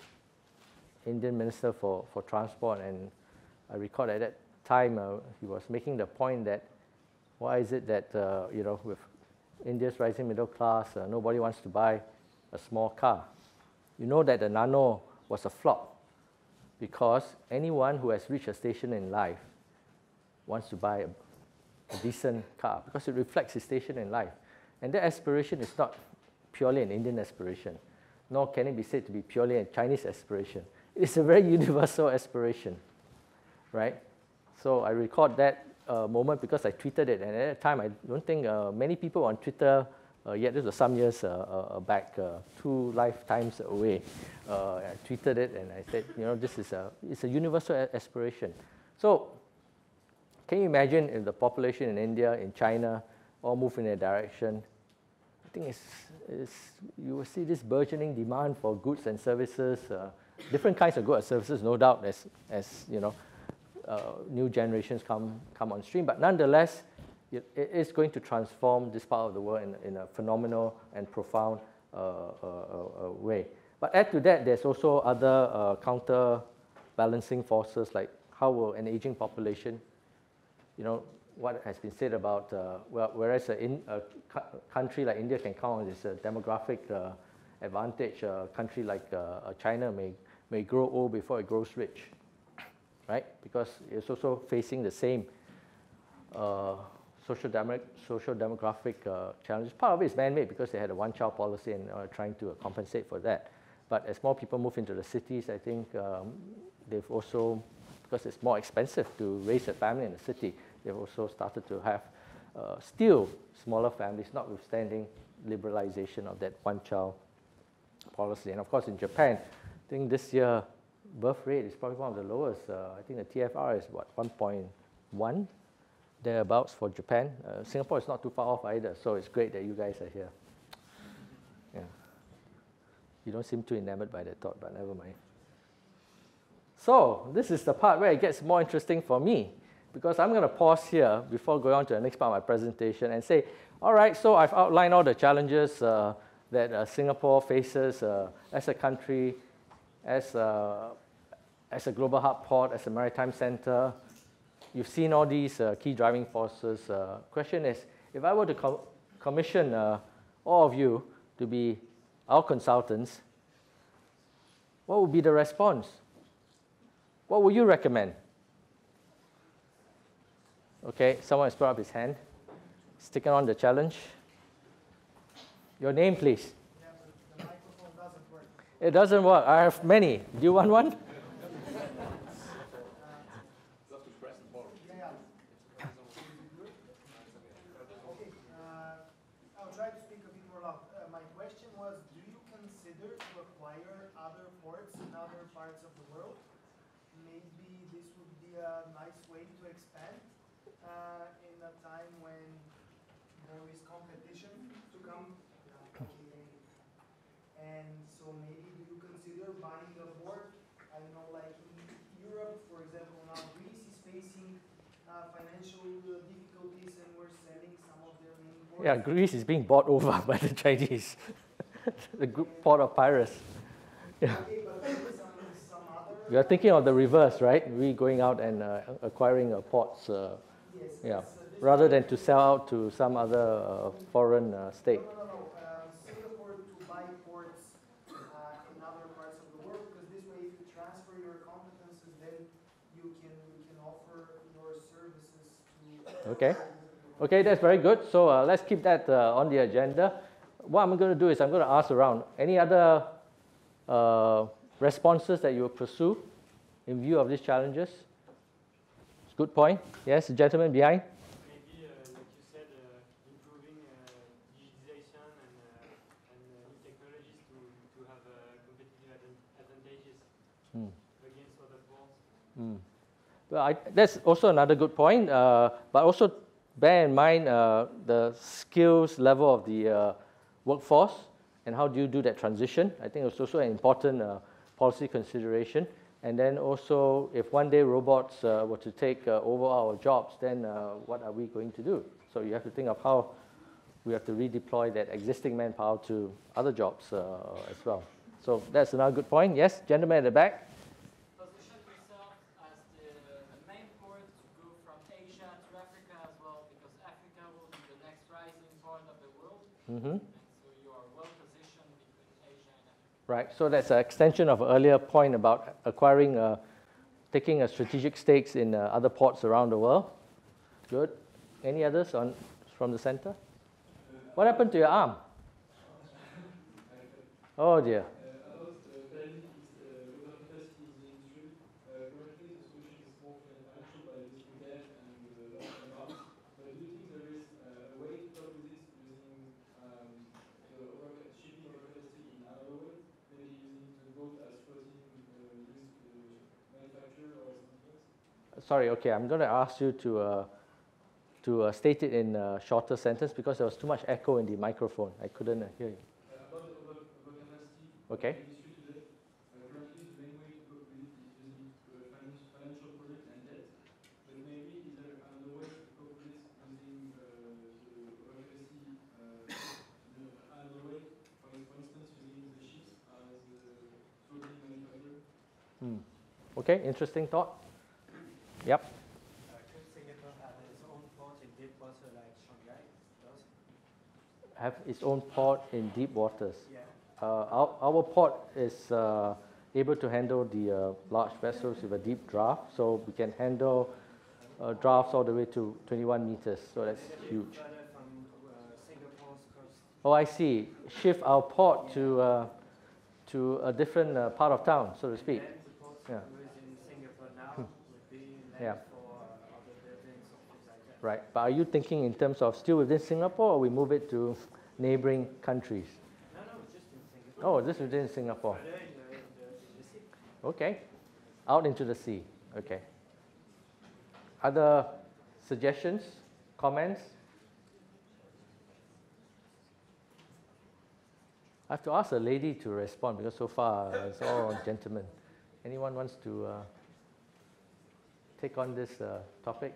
Indian Minister for, for Transport, and I recall at that time uh, he was making the point that why is it that, uh, you know, with India's rising middle class, uh, nobody wants to buy a small car. You know that the Nano was a flop because anyone who has reached a station in life wants to buy a a decent car because it reflects his station in life. And that aspiration is not purely an Indian aspiration, nor can it be said to be purely a Chinese aspiration. It's a very universal aspiration, right? So I record that uh, moment because I tweeted it, and at that time I don't think uh, many people on Twitter uh, yet, this was some years uh, uh, back, uh, two lifetimes away. Uh, I tweeted it and I said, you know, this is a, it's a universal aspiration. So can you imagine if the population in India, in China, all move in a direction? I think it's, it's, you will see this burgeoning demand for goods and services, uh, different kinds of goods and services, no doubt, as, as you know, uh, new generations come, come on stream. But nonetheless, it, it is going to transform this part of the world in, in a phenomenal and profound uh, uh, uh, way. But add to that, there's also other uh, counterbalancing forces, like how will an aging population, you know, what has been said about, uh, well, whereas a, in, a country like India can count on this uh, demographic uh, advantage, a country like uh, China may, may grow old before it grows rich, right? Because it's also facing the same uh, social, demo social demographic uh, challenges. Part of it is man-made because they had a one-child policy and are trying to uh, compensate for that. But as more people move into the cities, I think um, they've also, because it's more expensive to raise a family in the city, they've also started to have uh, still smaller families, notwithstanding liberalization of that one-child policy. And of course, in Japan, I think this year, birth rate is probably one of the lowest. Uh, I think the T F R is, what, one point one, thereabouts for Japan. Uh, Singapore is not too far off either, so it's great that you guys are here. Yeah. You don't seem too enamored by that thought, but never mind. So this is the part where it gets more interesting for me, because I'm going to pause here before going on to the next part of my presentation and say, all right, so I've outlined all the challenges uh, that uh, Singapore faces uh, as a country, as a, as a global hub port, as a maritime center. You've seen all these uh, key driving forces. Uh, question is, if I were to com commission uh, all of you to be our consultants, what would be the response? What would you recommend? Okay, someone has brought up his hand. He's taken on the challenge. Your name, please. Yeah, but the microphone doesn't work. It doesn't work. I have many. Do you want one? Uh, in a time when there is competition to come, and so maybe do you consider buying a board? I don't know, like in Europe, for example, now Greece is facing uh, financial uh, difficulties, and we're selling some of their main boards. Yeah, Greece is being bought over by the Chinese, the group port of Pirates. Yeah. Okay, but maybe some, some other. We are thinking of the reverse, right? We going out and uh, acquiring uh, ports. Uh, Yes, yeah, uh, rather than to sell out to some other uh, foreign uh, state. No, no, no. Um, Singapore to buy ports uh, in other parts of the world, because this way, if you transfer your competences, then you can you can offer your services to. Okay, okay, that's very good. So uh, let's keep that uh, on the agenda. What I'm going to do is I'm going to ask around any other uh, responses that you will pursue in view of these challenges. Good point. Yes, the gentleman behind. Maybe, uh, like you said, uh, improving uh, digitization and, uh, and uh, new technologies to, to have uh, competitive advantages Mm. against other ports. Mm. Well, I, that's also another good point. Uh, but also bear in mind uh, the skills level of the uh, workforce and how do you do that transition. I think it's also an important uh, policy consideration. And then also, if one day robots uh, were to take uh, over our jobs, then uh, what are we going to do? So you have to think of how we have to redeploy that existing manpower to other jobs uh, as well. So that's another good point. Yes, gentleman at the back. Position yourself as the, the main port to go from Asia to Africa as well, because Africa will be the next rising point of the world. Mm-hmm. Right, so that's an extension of an earlier point about acquiring, uh, taking a strategic stakes in uh, other ports around the world. Good. Any others on from the center? What happened to your arm? Oh dear. Sorry, okay, I'm going to ask you to, uh, to uh, state it in a shorter sentence because there was too much echo in the microphone. I couldn't uh, hear you. Okay. Hmm. Okay, interesting thought. Yep. Uh, could Singapore have its own port in deep water like Shanghai does? Have its own port in deep waters. Yeah. Uh, our, our port is uh, able to handle the uh, large vessels with a deep draft, so we can handle uh, drafts all the way to twenty-one meters, so that's huge. From, uh, Singapore's coast. Oh, I see. Shift our port to, uh, to a different uh, part of town, so to speak. And the port Yeah. who is in Singapore now would be left Yeah. for uh, other buildings or things like that. Right, but are you thinking in terms of still within Singapore, or we move it to neighboring countries? No, no, just in Singapore. Oh, just within Singapore. Further in the, in the, in the sea. Okay, out into the sea. Okay. Other suggestions, comments? I have to ask a lady to respond because so far uh, it's all gentlemen. Anyone wants to uh, take on this uh, topic?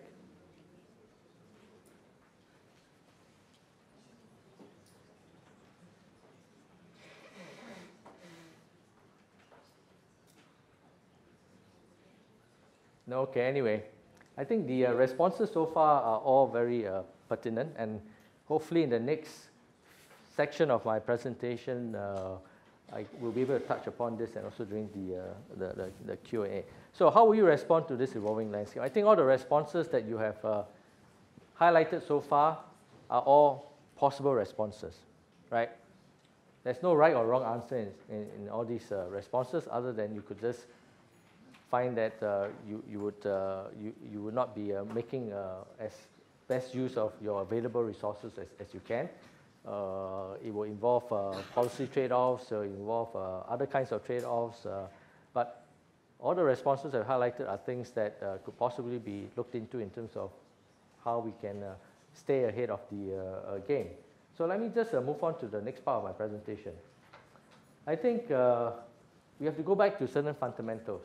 No, okay, anyway. I think the uh, responses so far are all very uh, pertinent, and hopefully in the next section of my presentation, uh, I will be able to touch upon this and also during the, uh, the, the, the Q and A. So how will you respond to this evolving landscape? I think all the responses that you have uh, highlighted so far are all possible responses, right? There's no right or wrong answer in, in, in all these uh, responses other than you could just find that uh, you, you, would, uh, you, you would not be uh, making uh, as best use of your available resources as, as you can. Uh, it will involve uh, policy trade-offs, uh, involve uh, other kinds of trade-offs, uh, but all the responses I've highlighted are things that uh, could possibly be looked into in terms of how we can uh, stay ahead of the uh, uh, game. So let me just uh, move on to the next part of my presentation. I think uh, we have to go back to certain fundamentals.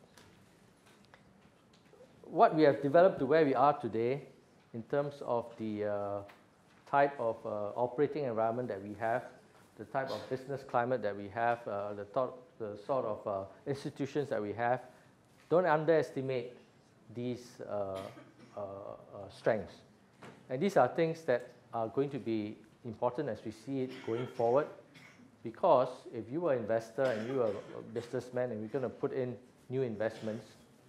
What we have developed to where we are today in terms of the uh, type of uh, operating environment that we have, the type of business climate that we have, uh, the, thought, the sort of uh, institutions that we have, don't underestimate these uh, uh, uh, strengths. And these are things that are going to be important as we see it going forward, because if you are an investor and you are a businessman and we're going to put in new investments,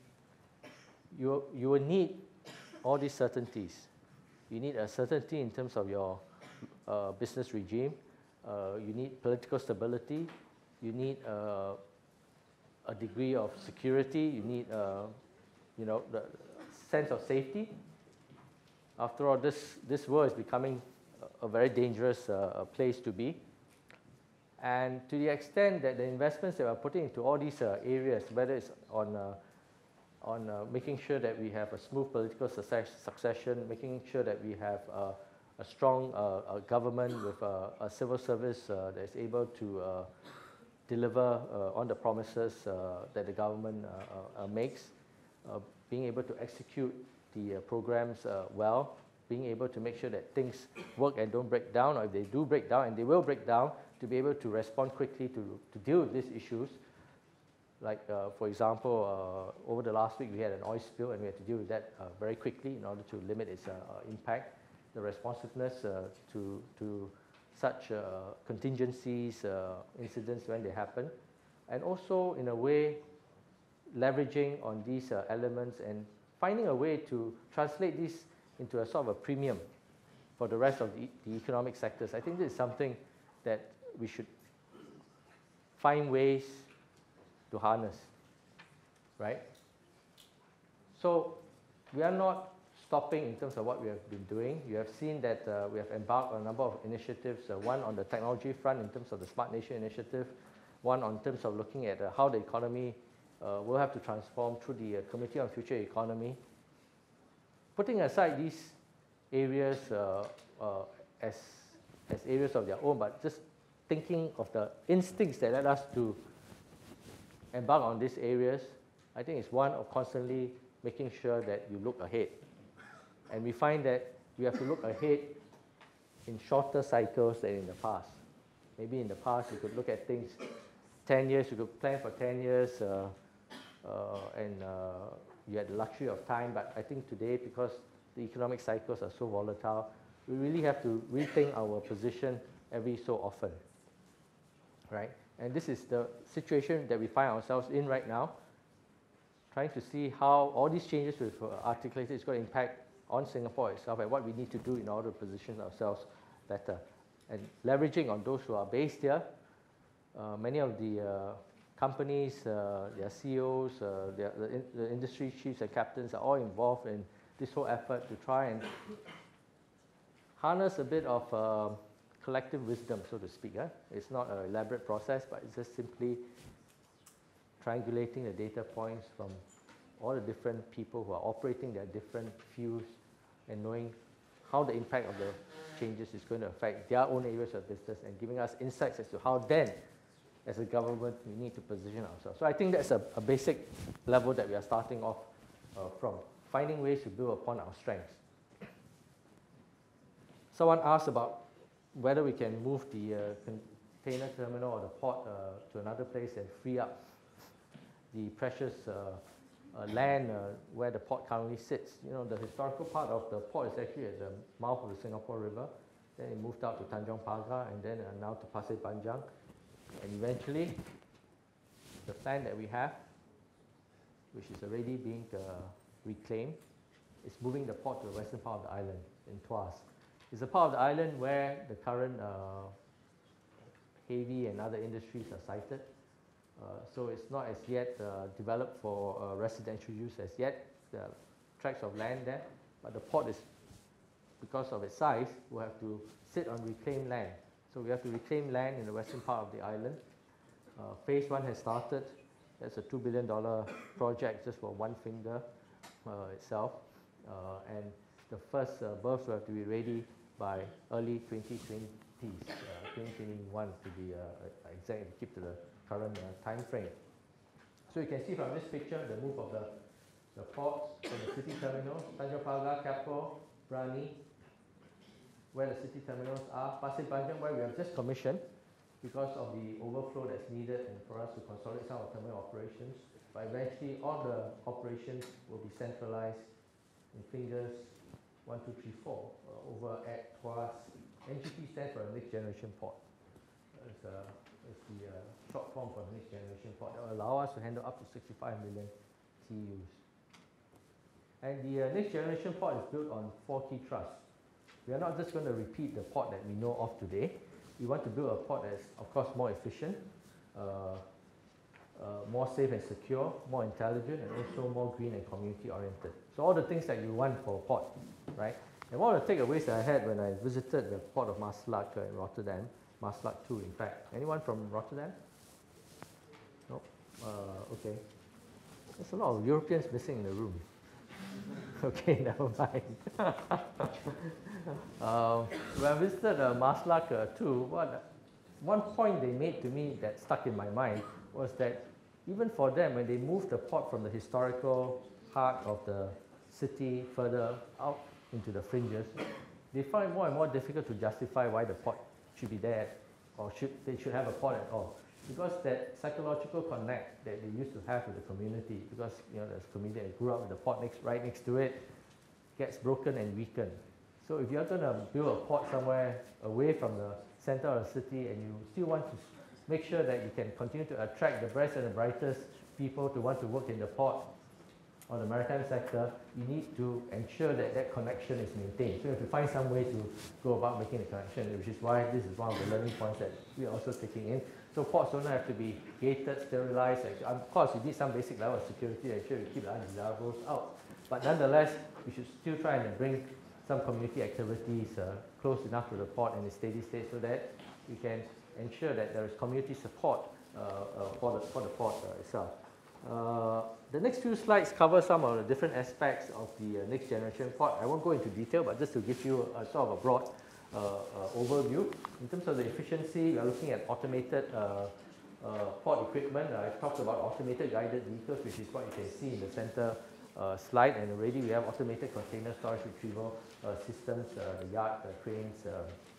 you, you will need all these certainties. You need a certainty in terms of your uh, business regime. Uh, you need political stability. You need uh, a degree of security. You need, uh, you know, the sense of safety. After all, this, this world is becoming a, a very dangerous uh, place to be. And to the extent that the investments that we're putting into all these uh, areas, whether it's on uh, on uh, making sure that we have a smooth political success succession, making sure that we have uh, a strong uh, a government with uh, a civil service uh, that is able to uh, deliver uh, on the promises uh, that the government uh, uh, makes, uh, being able to execute the uh, programs uh, well, being able to make sure that things work and don't break down, or if they do break down, and they will break down, to be able to respond quickly to, to deal with these issues. Like, uh, for example, uh, over the last week we had an oil spill and we had to deal with that uh, very quickly in order to limit its uh, impact. The responsiveness uh, to, to such uh, contingencies, uh, incidents when they happen. And also, in a way, leveraging on these uh, elements and finding a way to translate this into a sort of a premium for the rest of the, the economic sectors. I think this is something that we should find ways to harness, right? So we are not stopping in terms of what we have been doing. You have seen that uh, we have embarked on a number of initiatives, uh, one on the technology front in terms of the Smart Nation initiative, one on terms of looking at uh, how the economy uh, will have to transform through the uh, Committee on Future Economy. Putting aside these areas uh, uh, as, as areas of their own, but just thinking of the instincts that led us to embark on these areas, I think it's one of constantly making sure that you look ahead. And we find that you have to look ahead in shorter cycles than in the past. Maybe in the past you could look at things ten years, you could plan for ten years, uh, uh, and uh, you had the luxury of time, but I think today, because the economic cycles are so volatile, we really have to rethink our position every so often, right? And this is the situation that we find ourselves in right now, trying to see how all these changes we've articulated is going to impact on Singapore itself and what we need to do in order to position ourselves better. And leveraging on those who are based here, uh, many of the uh, companies, uh, their C E Os, uh, their, the, in, the industry chiefs and captains are all involved in this whole effort to try and harness a bit of uh, collective wisdom, so to speak. Huh? It's not an elaborate process, but it's just simply triangulating the data points from all the different people who are operating their different fields and knowing how the impact of the changes is going to affect their own areas of business and giving us insights as to how then, as a government, we need to position ourselves. So I think that's a, a basic level that we are starting off uh, from, finding ways to build upon our strengths. Someone asked about whether we can move the uh, container terminal or the port uh, to another place and free up the precious uh, uh, land uh, where the port currently sits. You know, the historical part of the port is actually at the mouth of the Singapore River. Then it moved out to Tanjong Pagar and then uh, now to Pasir Panjang. And eventually, the plan that we have, which is already being uh, reclaimed, is moving the port to the western part of the island in Tuas. It's a part of the island where the current uh, heavy and other industries are sited. Uh, so it's not as yet uh, developed for uh, residential use as yet. There are tracts of land there, but the port is, because of its size, will have to sit on reclaimed land. So we have to reclaim land in the western part of the island. Uh, phase one has started. That's a two billion dollar project just for one finger uh, itself. Uh, and the first uh, berths will have to be ready by early twenty twenties, uh, twenty twenty-one to be uh, exact, to keep to the current uh, time frame. So you can see from this picture the move of the, the ports from the city terminals, Tanjong Pagar, Keppel, Brani, where the city terminals are, Pasir Panjang, where we have just commissioned because of the overflow that's needed and for us to consolidate some of the terminal operations. But eventually all the operations will be centralized in fingers one, two, three, four uh, over at Tuas. N G P stands for the Next Generation Port. It's, uh, it's the uh, short form for the Next Generation Port that will allow us to handle up to sixty-five million T Us. And the uh, Next Generation Port is built on four key thrusts. We are not just going to repeat the port that we know of today. We want to build a port that is, of course, more efficient, uh, uh, more safe and secure, more intelligent, and also more green and community-oriented. So all the things that you want for a port, right? And one of the takeaways that I had when I visited the port of Maasvlakte in Rotterdam, Maasvlakte two, in fact. Anyone from Rotterdam? No? Uh, okay. There's a lot of Europeans missing in the room. Okay, never mind. um, when I visited uh, Maasvlakte two, what, one point they made to me that stuck in my mind was that even for them, when they moved the port from the historical heart of the city further out into the fringes, they found it more and more difficult to justify why the port should be there or should, they should have a port at all. Because that psychological connect that they used to have with the community, because you know there's a community that grew up with the port next, right next to it, gets broken and weakened. So if you're going to build a port somewhere away from the center of the city and you still want to make sure that you can continue to attract the best and the brightest people to want to work in the port or the maritime sector, you need to ensure that that connection is maintained. So you have to find some way to go about making the connection, which is why this is one of the learning points that we are also taking in. So ports don't have to be gated, sterilized. Of course, you need some basic level of security to ensure you keep the undesirables out. But nonetheless, we should still try and bring some community activities uh, close enough to the port and the steady state so that we can ensure that there is community support uh, uh, for, the, for the port uh, itself. Uh, the next few slides cover some of the different aspects of the uh, next generation port. I won't go into detail, but just to give you a, sort of a broad uh, uh, overview. In terms of the efficiency, we are looking at automated uh, uh, port equipment. Uh, I talked about automated guided vehicles, which is what you can see in the center uh, slide. And already we have automated container storage retrieval uh, systems, uh, the yard, the cranes, uh,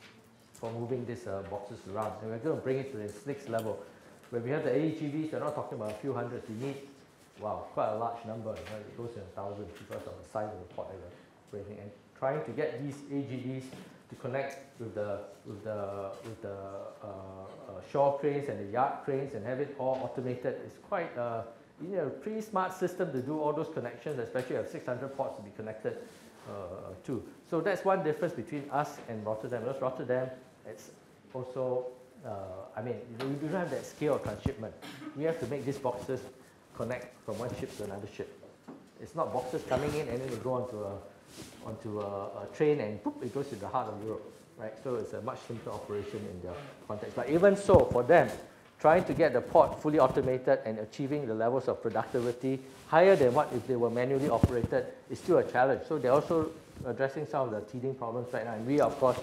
for moving these uh, boxes around. And we're going to bring it to this next level. When we have the A G Vs, we're not talking about a few hundreds. We need, wow, quite a large number. Right? It goes in thousands because of the size of the port that we're bringing. And trying to get these A G Vs to connect with the with the with the uh, uh, shore cranes and the yard cranes and have it all automated is quite uh, you know, a pretty smart system to do all those connections, especially if six hundred ports to be connected uh, to. So that's one difference between us and Rotterdam. Because Rotterdam, it's also Uh, I mean, we do not have that scale of transshipment. We have to make these boxes connect from one ship to another ship. It's not boxes coming in and then they go onto a, onto a, a train and boop, it goes to the heart of Europe, right? So it's a much simpler operation in their context. But even so, for them, trying to get the port fully automated and achieving the levels of productivity higher than what if they were manually operated is still a challenge. So they're also addressing some of the teething problems right now. And we are, of course,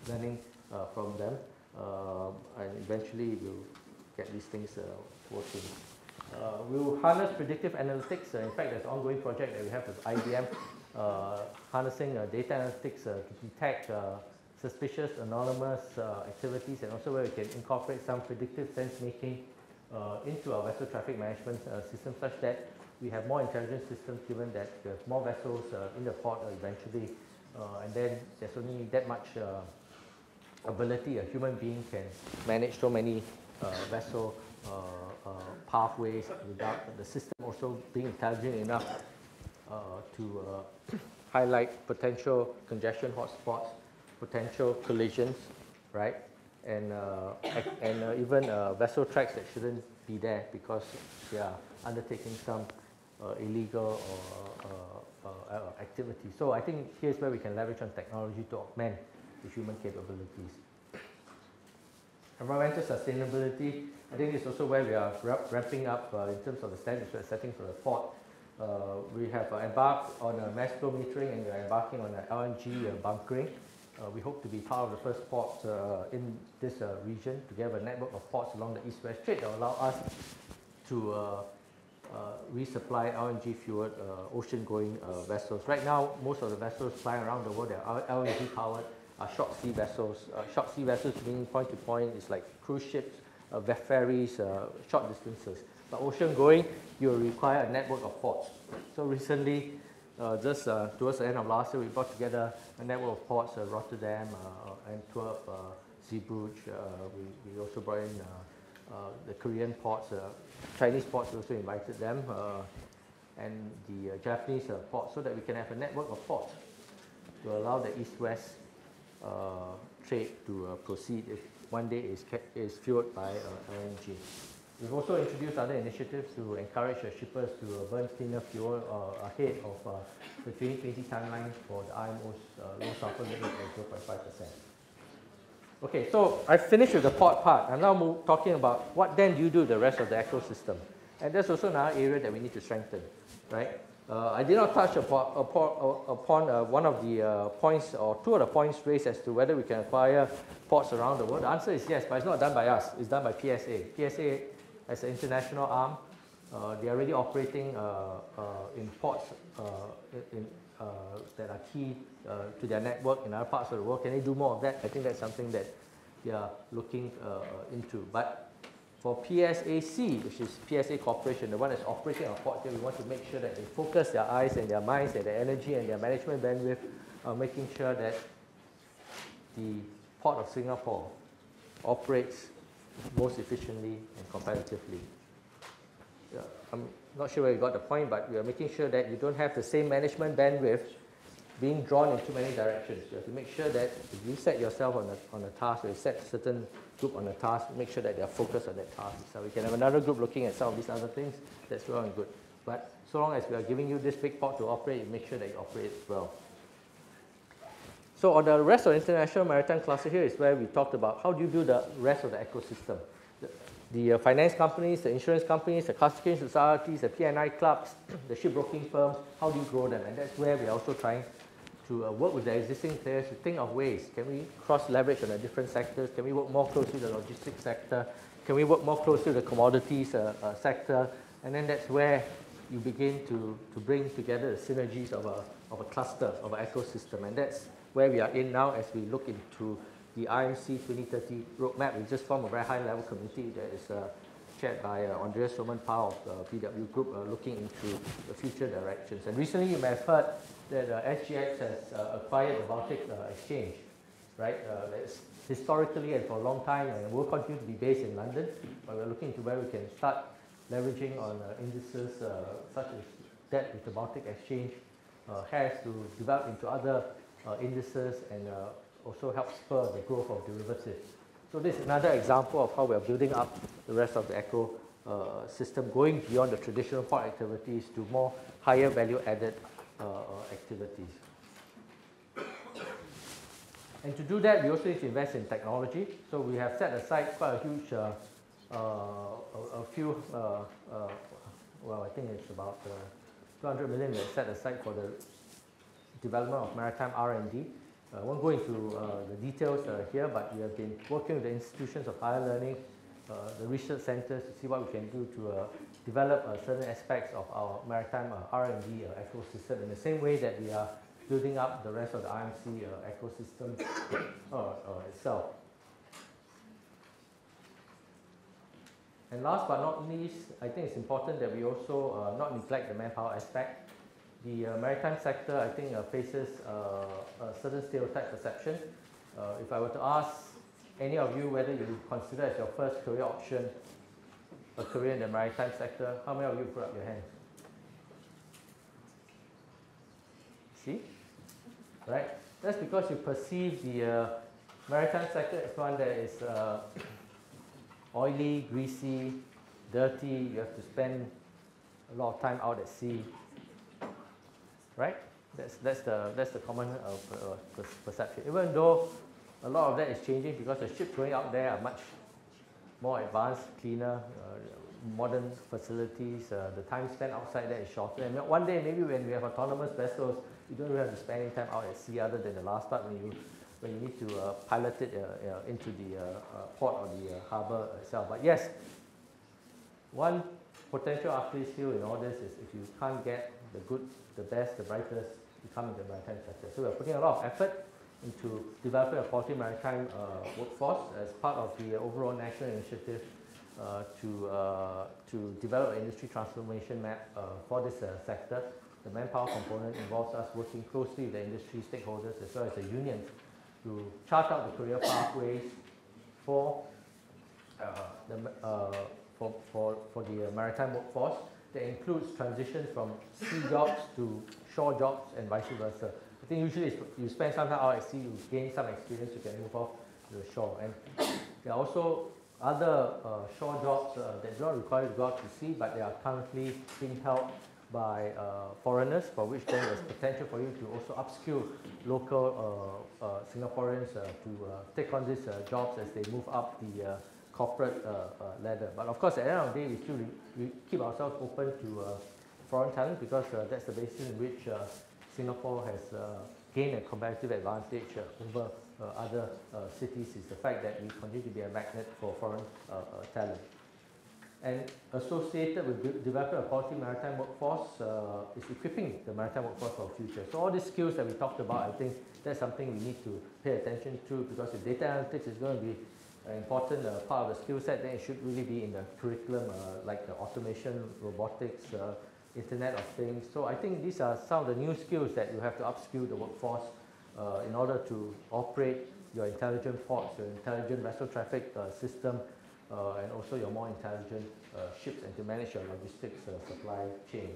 learning uh, from them, uh, and eventually we'll get these things uh, working. Uh, we'll harness predictive analytics. Uh, in fact, there's an ongoing project that we have with I B M, uh, harnessing uh, data analytics uh, to detect uh, suspicious, anonymous uh, activities, and also where we can incorporate some predictive sense-making uh, into our vessel traffic management uh, system, such that we have more intelligent systems, given that we have more vessels uh, in the port uh, eventually, uh, and then there's only that much uh, ability a human being can manage so many uh, vessel uh, uh, pathways without the system also being intelligent enough uh, to uh, highlight potential congestion hotspots, potential collisions, right? And, uh, and uh, even uh, vessel tracks that shouldn't be there because they are undertaking some uh, illegal or uh, uh, uh, activity. So I think here's where we can leverage on technology to augment the human capabilities. Environmental sustainability, I think is also where we are ramping up uh, in terms of the standards we're setting for the port. Uh, we have uh, embarked on a mass flow metering, and we are embarking on a L N G uh, bunkering. Uh, we hope to be part of the first port uh, in this uh, region to have a network of ports along the east-west trade that will allow us to uh, uh, resupply L N G fueled uh, ocean-going uh, vessels. Right now, most of the vessels flying around the world are L N G powered, are short sea vessels. Uh, short sea vessels meaning point to point is like cruise ships, uh, ferries, uh, short distances. But ocean-going, you will require a network of ports. So recently, Uh, just uh, towards the end of last year, we brought together a network of ports, uh, Rotterdam, uh, Antwerp, uh, Zeebrugge. Uh, we, we also brought in uh, uh, the Korean ports, uh, Chinese ports, we also invited them, uh, and the uh, Japanese uh, ports, so that we can have a network of ports to allow the east-west uh, trade to uh, proceed if one day is, is fueled by uh, L N G. We've also introduced other initiatives to encourage uh, shippers to uh, burn cleaner fuel uh, ahead of uh, the twenty twenty timeline for the I M O's uh, low sulfur limit of zero point five percent. Okay, so I finished with the port part. I'm now move, talking about what then do you do with the rest of the ecosystem. And there's also another area that we need to strengthen, right? Uh, I did not touch upon, upon, upon uh, one of the uh, points, or two of the points raised as to whether we can acquire ports around the world. The answer is yes, but it's not done by us. It's done by P S A. P S A as an international arm, uh, they are already operating uh, uh, in ports uh, in, uh, that are key uh, to their network in other parts of the world. Can they do more of that? I think that's something that they are looking uh, into. But for P S A C, which is P S A Corporation, the one that's operating our port here, we want to make sure that they focus their eyes and their minds and their energy and their management bandwidth on making sure that the Port of Singapore operates most efficiently and competitively. Yeah, I'm not sure where you got the point, but we are making sure that you don't have the same management bandwidth being drawn in too many directions. You have to make sure that if you set yourself on a, on a task, or you set a certain group on a task, make sure that they are focused on that task. So we can have another group looking at some of these other things. That's well and good. But so long as we are giving you this big port to operate, you make sure that you operate well. So on the rest of the international maritime cluster here is where we talked about how do you build the rest of the ecosystem. The, the uh, finance companies, the insurance companies, the classification societies, the P and I clubs, the shipbroking firms, how do you grow them? And that's where we're also trying to uh, work with the existing players to think of ways. Can we cross-leverage on the different sectors? Can we work more closely with the logistics sector? Can we work more closely with the commodities uh, uh, sector? And then that's where you begin to, to bring together the synergies of a, of a cluster, of an ecosystem. And that's where we are in now as we look into the I M C twenty thirty roadmap. We just formed a very high-level committee that is uh, chaired by uh, Andreas Roman-Pao of the P W Group, uh, looking into the future directions. And recently you may have heard that uh, S G X has uh, acquired the Baltic uh, Exchange, right? Uh, that's historically and for a long time, and will continue to be based in London, but we're looking into where we can start leveraging on uh, indices uh, such as that which the Baltic Exchange uh, has to develop into other uh, indices and uh, also help spur the growth of derivatives. So this is another example of how we are building up the rest of the eco uh, system, going beyond the traditional port activities to more higher value added uh, activities. And to do that, we also need to invest in technology. So we have set aside quite a huge, uh, uh, a, a few, uh, uh, well, I think it's about uh, two hundred million that's set aside for the development of maritime R and D. I won't go into uh, the details uh, here, but we have been working with the institutions of higher learning, uh, the research centers to see what we can do to uh, develop uh, certain aspects of our maritime uh, R and D uh, ecosystem in the same way that we are building up the rest of the I M C uh, ecosystem uh, uh, itself. And last but not least, I think it's important that we also uh, not neglect the manpower aspect. The uh, maritime sector, I think, uh, faces uh, a certain stereotype perception. Uh, if I were to ask any of you whether you consider as your first career option a career in the maritime sector, how many of you put up your hands? See? Right? That's because you perceive the uh, maritime sector as one that is uh, oily, greasy, dirty, you have to spend a lot of time out at sea. Right? That's, that's, the, that's the common uh, uh, perception. Even though a lot of that is changing because the ships going out there are much more advanced, cleaner, uh, modern facilities, uh, the time spent outside there is shorter. And one day, maybe when we have autonomous vessels, you don't really have to spend any time out at sea other than the last part when you, when you need to uh, pilot it uh, uh, into the uh, uh, port or the uh, harbour itself. But yes, one potential Achilles heel in all this is if you can't get the good, the best, the brightest, you come into the maritime sector. So we're putting a lot of effort into developing a quality maritime uh, workforce as part of the overall national initiative uh, to, uh, to develop an industry transformation map uh, for this uh, sector. The manpower component involves us working closely with the industry stakeholders as well as the unions to chart out the career pathways for, uh, the, uh, for, for, for the uh, maritime workforce that includes transitions from sea jobs to shore jobs and vice versa. I think usually you spend some time out at sea, you gain some experience, you can move off to the shore. And there are also other uh, shore jobs uh, that do not require you to go out to sea, but they are currently being held by uh, foreigners, for which then there's potential for you to also upskill local uh, uh, Singaporeans uh, to uh, take on these uh, jobs as they move up the uh, corporate uh, uh, ladder. But of course, at the end of the day, we still re we keep ourselves open to uh, foreign talent because uh, that's the basis in which uh, Singapore has uh, gained a competitive advantage uh, over uh, other uh, cities, is the fact that we continue to be a magnet for foreign uh, uh, talent. And associated with de developing a quality maritime workforce uh, is equipping the maritime workforce for the future. So all these skills that we talked about, I think that's something we need to pay attention to, because if data analytics is going to be an important uh, part of the skill set, then it should really be in the curriculum, uh, like uh, automation, robotics, uh, Internet of Things. So I think these are some of the new skills that you have to upskill the workforce uh, in order to operate your intelligent ports, your intelligent vessel traffic uh, system, uh, and also your more intelligent uh, ships, and to manage your logistics uh, supply chain.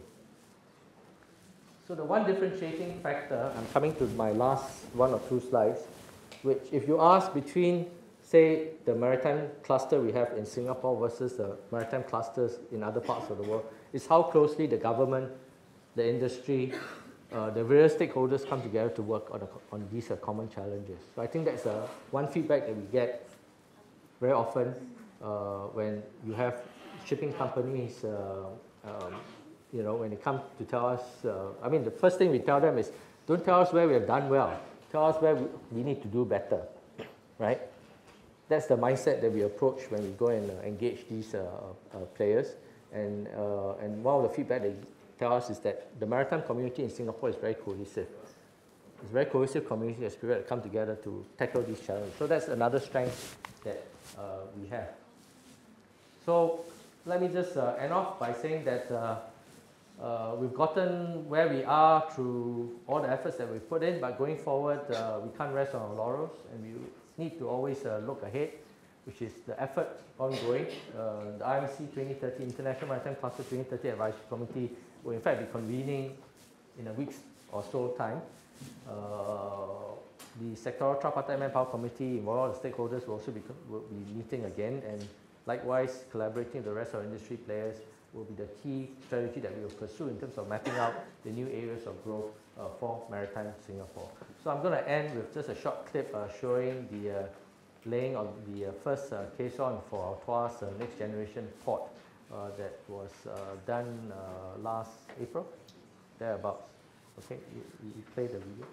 So the one differentiating factor, I'm coming to my last one or two slides, which if you ask between, say, the maritime cluster we have in Singapore versus the maritime clusters in other parts of the world, is how closely the government, the industry, uh, the various stakeholders come together to work on, a, on these uh, common challenges. So I think that's uh, one feedback that we get very often uh, when you have shipping companies, uh, um, you know, when they come to tell us, uh, I mean, the first thing we tell them is, don't tell us where we have done well, tell us where we, we need to do better, right? That's the mindset that we approach when we go and uh, engage these uh, uh, players. And, uh, and one of the feedback they tell us is that the maritime community in Singapore is very cohesive. It's a very cohesive community as people that come together to tackle these challenges. So that's another strength that uh, we have. So let me just uh, end off by saying that uh, uh, we've gotten where we are through all the efforts that we've put in, but going forward, uh, we can't rest on our laurels, and we need to always uh, look ahead, which is the effort ongoing. Uh, the I M C twenty thirty, International Maritime Cluster twenty thirty Advisory Committee will in fact be convening in a week's or so time. Uh, the Sectoral Tripartite Manpower Committee, involving all the stakeholders, will also be, will be meeting again, and likewise collaborating with the rest of our industry players will be the key strategy that we will pursue in terms of mapping out the new areas of growth uh, for maritime Singapore. So I'm going to end with just a short clip uh, showing the uh, laying of the uh, first uh, caisson for our Tuas uh, next generation port uh, that was uh, done uh, last April, thereabouts. Okay, you, you play the video.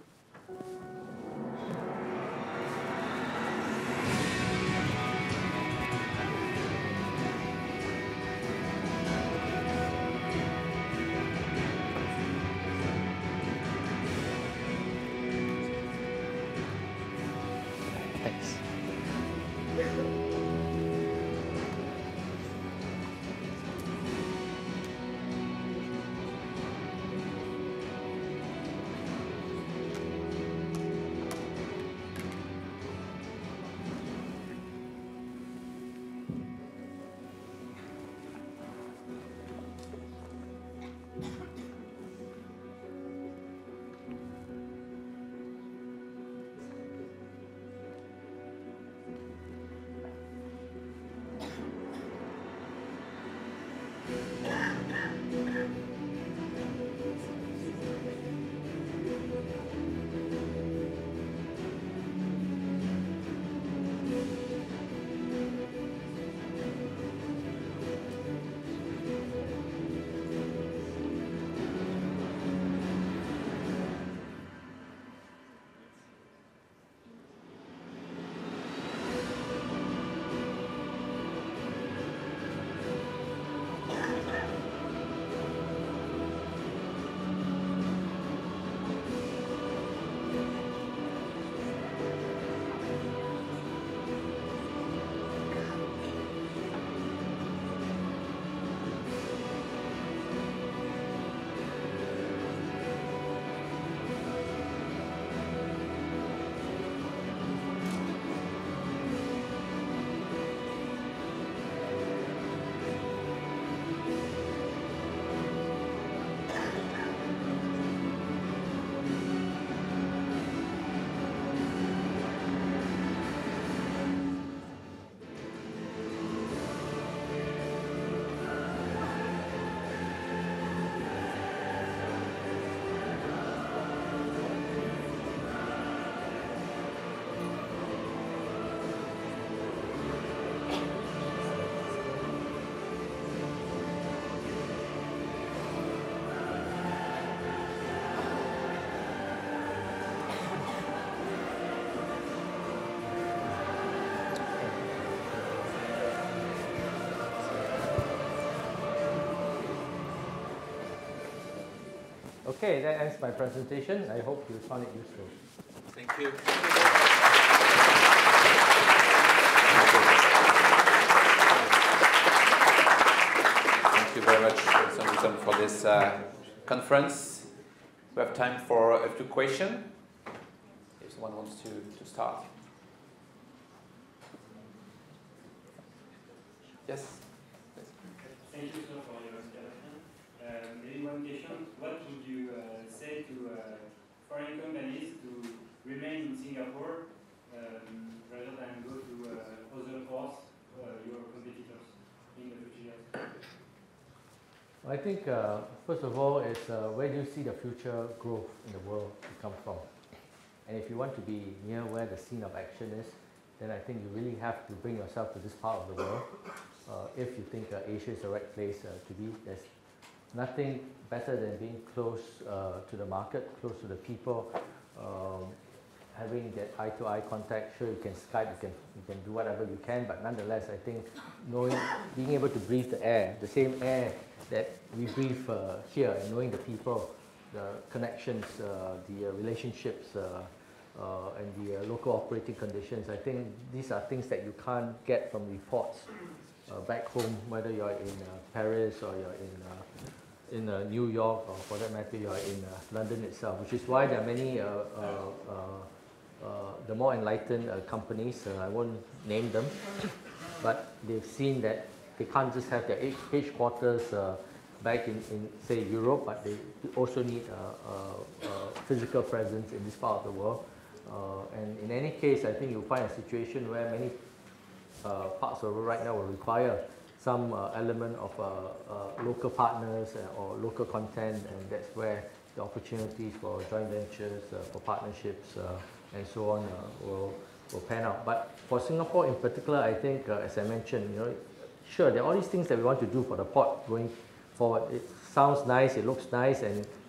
Thanks. Okay, that ends my presentation. I hope you found it useful. Thank you. Thank you very much, Professor Newton, for this uh, conference. We have time for a few questions. If someone wants to, to start. Yes? Thank you, sir, for your introduction. Uh, maybe one question. What would you uh, say to uh, foreign companies to remain in Singapore um, rather than go to uh, other ports, uh, your competitors in the future years? I think, uh, first of all, it's uh, where do you see the future growth in the world to come from? And if you want to be near where the scene of action is, then I think you really have to bring yourself to this part of the world. Uh, if you think uh, Asia is the right place uh, to be, there's nothing better than being close uh, to the market, close to the people, um, having that eye-to-eye contact. Sure, you can Skype, you can, you can do whatever you can, but nonetheless, I think knowing, being able to breathe the air, the same air that we breathe uh, here, and knowing the people, the connections, uh, the uh, relationships, uh, uh, and the uh, local operating conditions, I think these are things that you can't get from reports Uh, back home, whether you're in uh, Paris or you're in uh, in uh, New York, or for that matter you're in uh, London itself, which is why there are many uh, uh, uh, uh, the more enlightened uh, companies, uh, I won't name them, but they've seen that they can't just have their headquarters uh, back in, in say Europe, but they also need a, a, a physical presence in this part of the world. Uh, and in any case, I think you'll find a situation where many Uh, parts of it right now will require some uh, element of uh, uh, local partners uh, or local content, and that's where the opportunities for joint ventures, uh, for partnerships, uh, and so on uh, will, will pan out. But for Singapore in particular, I think, uh, as I mentioned, you know, sure, there are all these things that we want to do for the port going forward. It sounds nice, it looks nice, and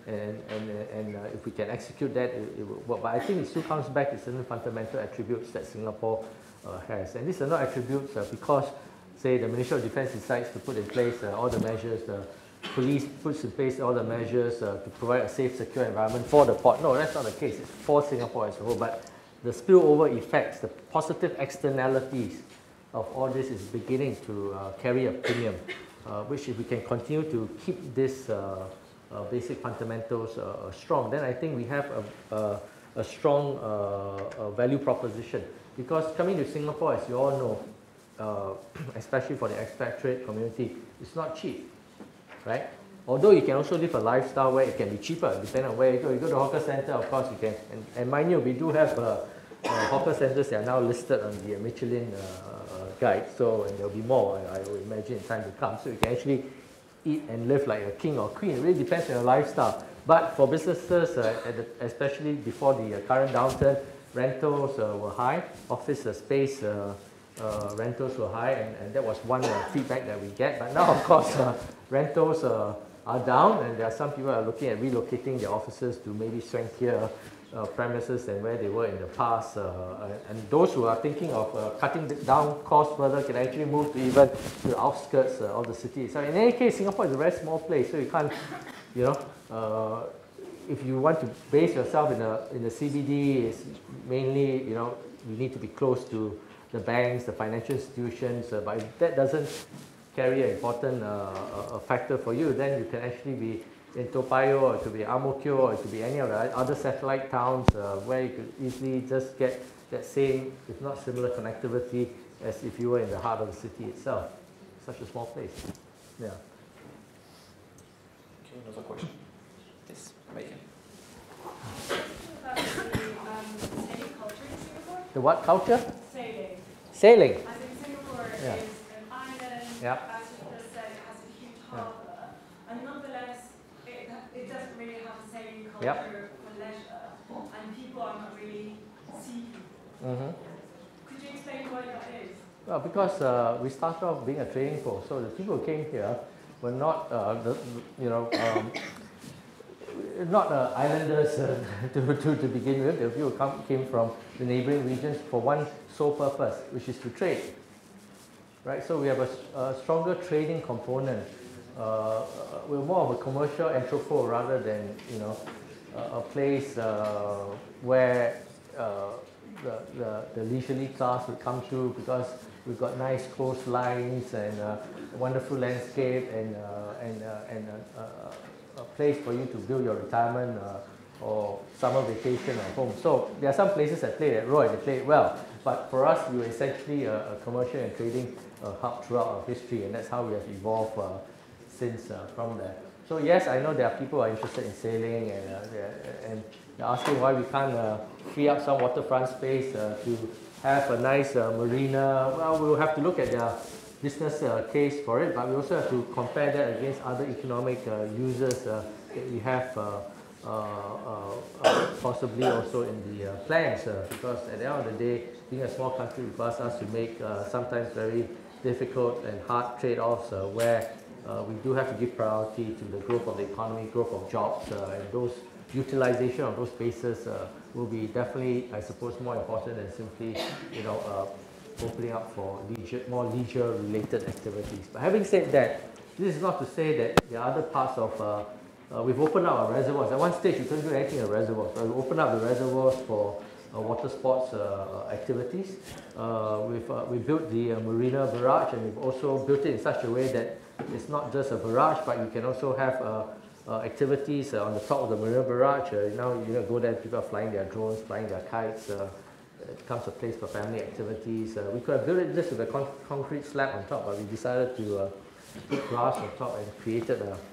and, and, and uh, if we can execute that, it, it will work. But I think it still comes back to certain fundamental attributes that Singapore uh, has. And these are not attributes uh, because, say, the Ministry of Defence decides to put in place uh, all the measures, the police puts in place all the measures uh, to provide a safe, secure environment for the port. No, that's not the case. It's for Singapore as a whole. But the spillover effects, the positive externalities of all this is beginning to uh, carry a premium, uh, which if we can continue to keep this uh, uh, basic fundamentals uh, strong, then I think we have a, a, a strong uh, a value proposition. Because coming to Singapore, as you all know, uh, especially for the expatriate community, it's not cheap. Right? Although you can also live a lifestyle where it can be cheaper, depending on where you go. You go to hawker center, of course you can. And, and mind you, we do have uh, uh, hawker centers that are now listed on the Michelin uh, uh, guide. So, and there'll be more, I, I would imagine, in time to come. So you can actually eat and live like a king or queen. It really depends on your lifestyle. But for businesses, uh, at the, especially before the uh, current downturn, rentals uh, were high, office uh, space uh, Uh, rentals were high, and, and that was one uh, feedback that we get. But now, of course, uh, rentals uh, are down, and there are some people are looking at relocating their offices to maybe swankier uh, premises than where they were in the past. Uh, and those who are thinking of uh, cutting down costs further can actually move to even to the outskirts uh, of the city. So in any case, Singapore is a very small place, so you can't, you know, uh, if you want to base yourself in a in the C B D, it's mainly, you know, you need to be close to the banks, the financial institutions, uh, but if that doesn't carry an important uh, a factor for you, then you can actually be in Toa Payoh, or it could be Ang Mo Kio, or it could be any of the other satellite towns uh, where you could easily just get that same, if not similar, connectivity as if you were in the heart of the city itself. Such a small place. Yeah. Okay, another question. Yes, Megan. About the um, sailing culture in Singapore? The what culture? Sailing. Sailing. As in Singapore Yeah. is an island, Yeah. as you just said, it has a huge harbour, and nonetheless, it, it doesn't really have a sailing culture Yep. for leisure, and people are not really seafood. Mm-hmm. Could you explain why that is? Well, because uh, we started off being a trading post, so the people who came here were not, uh, the, you know, um, not uh, islanders uh, to, to, to begin with. The people who come, came from the neighboring regions for one sole purpose, which is to trade. Right? So we have a, a stronger trading component. Uh, we're more of a commercial entrepot rather than, you know, a, a place uh, where uh, the, the, the leisurely class would come to, because we've got nice coastlines and uh, a wonderful landscape and, uh, and, uh, and uh, uh, a place for you to build your retirement uh, or summer vacation at home. So there are some places that play that role and they play it well. But for us, we were essentially a, a commercial and trading uh, hub throughout our history, and that's how we have evolved uh, since uh, from there. So yes, I know there are people who are interested in sailing, and, uh, they're, and they're asking why we can't uh, free up some waterfront space uh, to have a nice uh, marina. Well, we'll have to look at their business uh, case for it, but we also have to compare that against other economic uh, users uh, that we have uh, uh, uh, uh, possibly also in the uh, plans, uh, because at the end of the day, being a small country requires us to make uh, sometimes very difficult and hard trade-offs uh, where uh, we do have to give priority to the growth of the economy, growth of jobs, uh, and those utilization of those spaces uh, will be definitely, I suppose, more important than simply, you know, uh, opening up for leisure, more leisure-related activities. But having said that, this is not to say that there are other parts of, uh, uh, we've opened up our reservoirs. At one stage, we couldn't do anything in reservoirs, but we opened up the reservoirs for uh, water sports uh, activities. Uh, we've uh, we built the uh, Marina Barrage, and we've also built it in such a way that it's not just a barrage, but you can also have uh, uh, activities uh, on the top of the Marina Barrage. Uh, now you know, go there, people are flying their drones, flying their kites. Uh, it becomes a place for family activities. Uh, we could have built it just with a con concrete slab on top, but we decided to uh, put grass on top and created a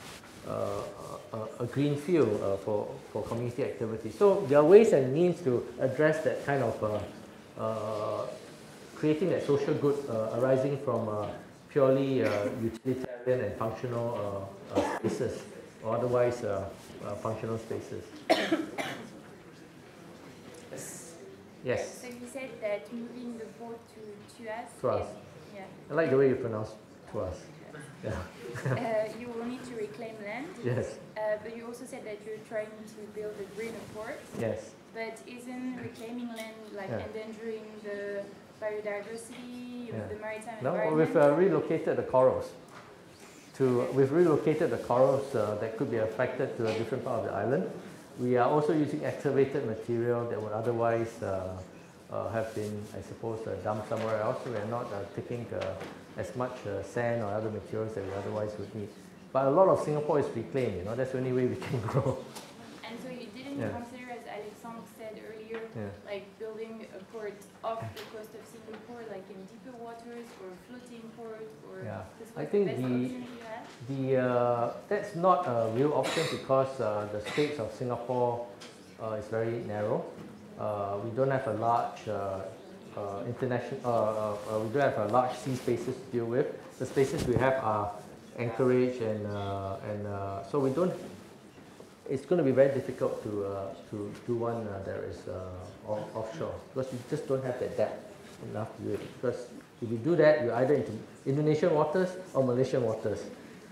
Uh, a, a green field uh, for, for community activity. So there are ways and means to address that kind of uh, uh, creating that social good uh, arising from uh, purely uh, utilitarian and functional uh, uh, spaces, or otherwise uh, uh, functional spaces. Yes. Yes. So you said that moving the boat to Tuas. Tuas. Yeah. I like the way you pronounce Tuas. Yeah. uh, you will need to reclaim land. Yes. Uh, but you also said that you're trying to build a greener port. Yes. But isn't reclaiming land like Yeah. endangering the biodiversity Yeah. of the maritime No, environment? we've uh, relocated the corals. To, we've relocated the corals uh, that could be affected to a different part of the island. We are also using excavated material that would otherwise uh, uh, have been, I suppose, uh, dumped somewhere else. So we are not uh, taking uh, as much uh, sand or other materials that we otherwise would need. But a lot of Singapore is reclaimed, you know, that's the only way we can grow. And so you didn't Yeah. consider, as Alexandre said earlier, Yeah. like building a port off the coast of Singapore, like in deeper waters, or floating port, or Yeah. this I was think the best the- option you had? The, uh, that's not a real option because uh, the states of Singapore uh, is very narrow. Uh, we don't have a large uh, uh, international, uh, uh, uh, we don't have a large sea spaces to deal with. The spaces we have are anchorage and, uh, and uh, so we don't, it's going to be very difficult to, uh, to do one uh, that is uh, off offshore because you just don't have that depth enough to do it. Because if you do that, you're either into Indonesian waters or Malaysian waters.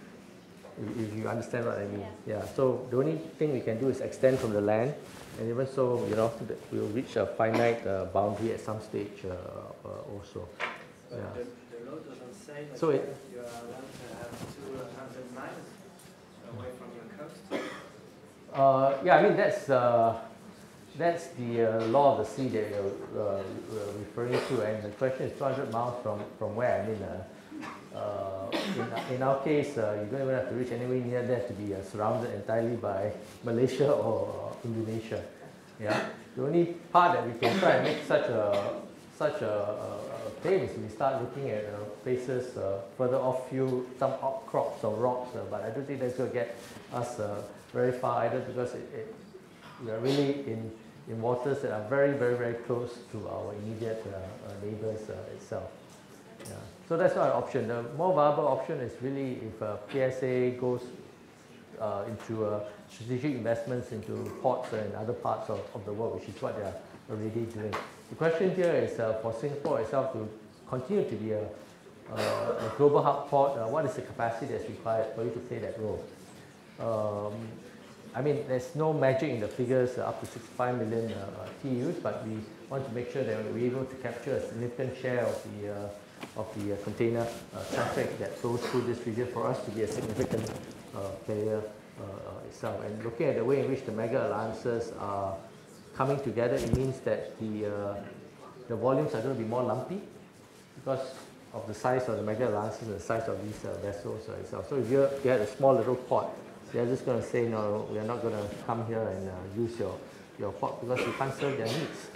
If you understand what I mean. Yeah. yeah. So the only thing we can do is extend from the land, and even so, you know, we'll reach a finite uh, boundary at some stage uh, uh, also. But yeah. the, the law doesn't say that so it, you are allowed to have two hundred miles away from your coast. Uh, yeah, I mean that's uh, that's the uh, law of the sea that you're uh, referring to, and the question is two hundred miles from from where? I mean. Uh, Uh, in, in our case, uh, you don't even have to reach anywhere near there to be uh, surrounded entirely by Malaysia or uh, Indonesia. Yeah, the only part that we can try and make such a such a, a, a claim is we start looking at uh, places uh, further off few some outcrops of rocks, uh, but I don't think that's going to get us uh, very far either because it, it, we are really in in waters that are very very very close to our immediate uh, uh, neighbors uh, itself. Yeah. So that's not an option. The more viable option is really if uh, P S A goes uh, into uh, strategic investments into ports and other parts of, of the world, which is what they are already doing. The question here is uh, for Singapore itself to continue to be a, uh, a global hub port, uh, what is the capacity that's required for you to play that role? Um, I mean, there's no magic in the figures uh, up to sixty-five million uh, T Us, but we want to make sure that we're able to capture a significant share of the uh, of the uh, container uh, traffic that flows through this region for us to be a significant uh, player uh, uh, itself. And looking at the way in which the mega alliances are coming together, it means that the, uh, the volumes are going to be more lumpy because of the size of the mega alliances and the size of these uh, vessels uh, itself. So if you're, you had a small little port, they're just going to say, no, we are not going to come here and uh, use your, your port because you can't serve their needs.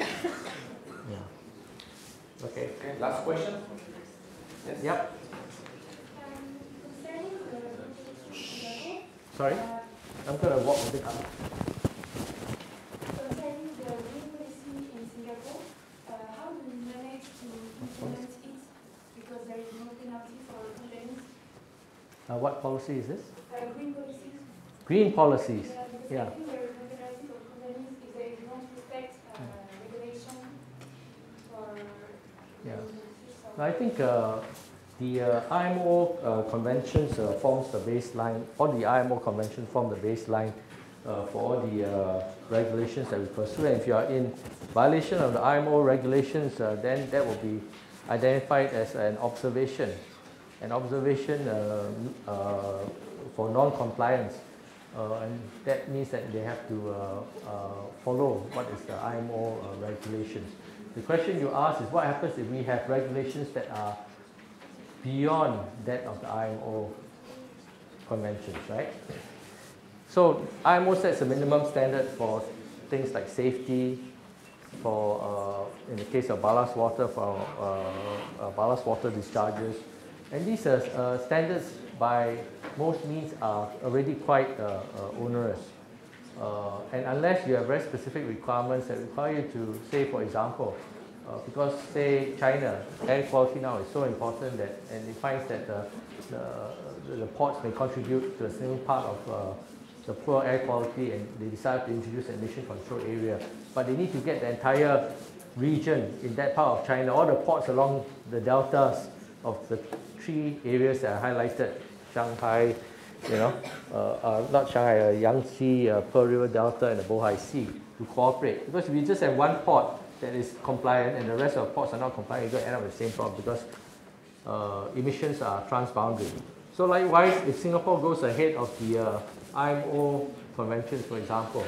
Yeah. Okay. Okay, last question. Yes. Yep. Um, concerning the Singapore, Sorry? uh, I'm going to walk a bit up. concerning the green policy in Singapore, uh, how do you manage to implement it? Because there is no penalty for companies. Uh, what policy is this? Uh, green policies. Green policies. Yeah, because Yeah. I think there is no penalty for companies if they don't respect uh, regulation for Yeah. green policies. So I think uh, the uh, I M O uh, conventions uh, forms the baseline, or the I M O convention form the baseline uh, for all the uh, regulations that we pursue. And if you are in violation of the I M O regulations, uh, then that will be identified as an observation. An observation uh, uh, for non-compliance. Uh, and that means that they have to uh, uh, follow what is the I M O uh, regulations. The question you ask is what happens if we have regulations that are beyond that of the I M O conventions, right? So I M O sets a minimum standard for things like safety, for, uh, in the case of ballast water, for uh, uh, ballast water discharges. And these uh, uh, standards by most means are already quite uh, uh, onerous. Uh, and unless you have very specific requirements that require you to say, for example, uh, because say China, air quality now is so important that, and it finds that uh, the, the ports may contribute to a significant part of uh, the poor air quality, and they decide to introduce an emission control area. But they need to get the entire region in that part of China, all the ports along the deltas of the three areas that are highlighted, Shanghai, you know, uh, uh, not Shanghai, uh, Yangtze, uh, Pearl River Delta, and the Bohai Sea to cooperate. Because if you just have one port that is compliant and the rest of the ports are not compliant, you're going to end up with the same problem because uh, emissions are transboundary. So likewise, if Singapore goes ahead of the uh, I M O conventions, for example,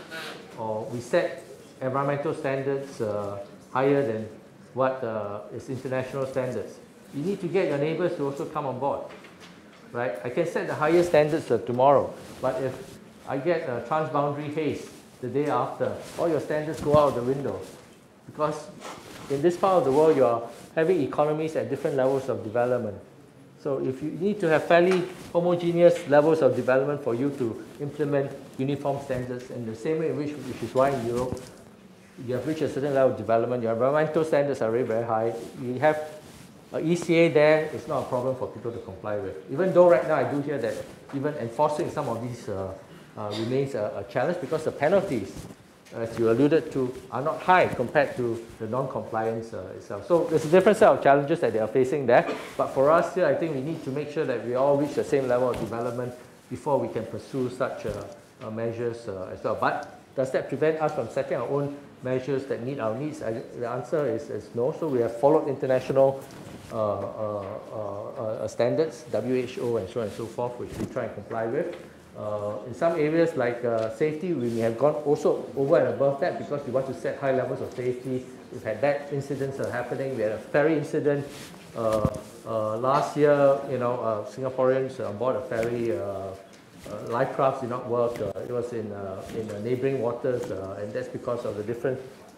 or we set environmental standards uh, higher than what uh, is international standards, you need to get your neighbors to also come on board, right? I can set the highest standards uh, tomorrow, but if I get a transboundary haze the day after, all your standards go out the window, because in this part of the world, you're having economies at different levels of development. So if you need to have fairly homogeneous levels of development for you to implement uniform standards in the same way in which, which is why in Europe, you have reached a certain level of development, your environmental standards are very, very high. You have uh, E C A there, it's not a problem for people to comply with. Even though right now I do hear that even enforcing some of these uh, uh, remains a, a challenge because the penalties, as you alluded to, are not high compared to the non-compliance uh, itself. So there's a different set of challenges that they are facing there. But for us here, I think we need to make sure that we all reach the same level of development before we can pursue such uh, uh, measures uh, as well. But does that prevent us from setting our own measures that meet our needs? I, the answer is, is no. So we have followed international uh, uh, uh, uh, standards, W H O and so on and so forth, which we try and comply with. Uh, in some areas like uh, safety, we may have gone also over and above that because we want to set high levels of safety. We've had bad incidents that are happening. We had a ferry incident uh, uh, last year. You know, uh, Singaporeans on board a ferry, uh, uh, life crafts did not work. Uh, it was in uh, in uh, neighboring waters, uh, and that's because of the different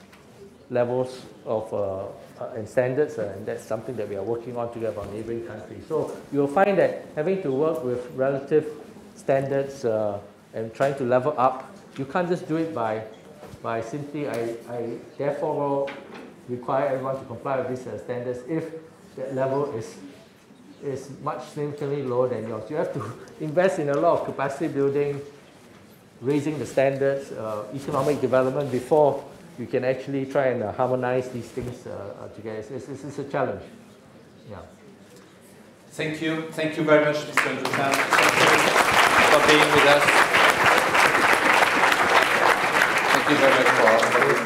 levels of uh, uh, and standards, uh, and that's something that we are working on together with our neighboring countries. So you will find that having to work with relative standards uh, and trying to level up, you can't just do it by by simply I, I therefore will require everyone to comply with these uh, standards if that level is is much significantly lower than yours. You have to invest in a lot of capacity building, raising the standards, uh, economic development before you can actually try and uh, harmonize these things uh, together. It's, it's, it's a challenge. Yeah. Thank you. Thank you very much, Mister Andrew, for being with us. Thank you very much for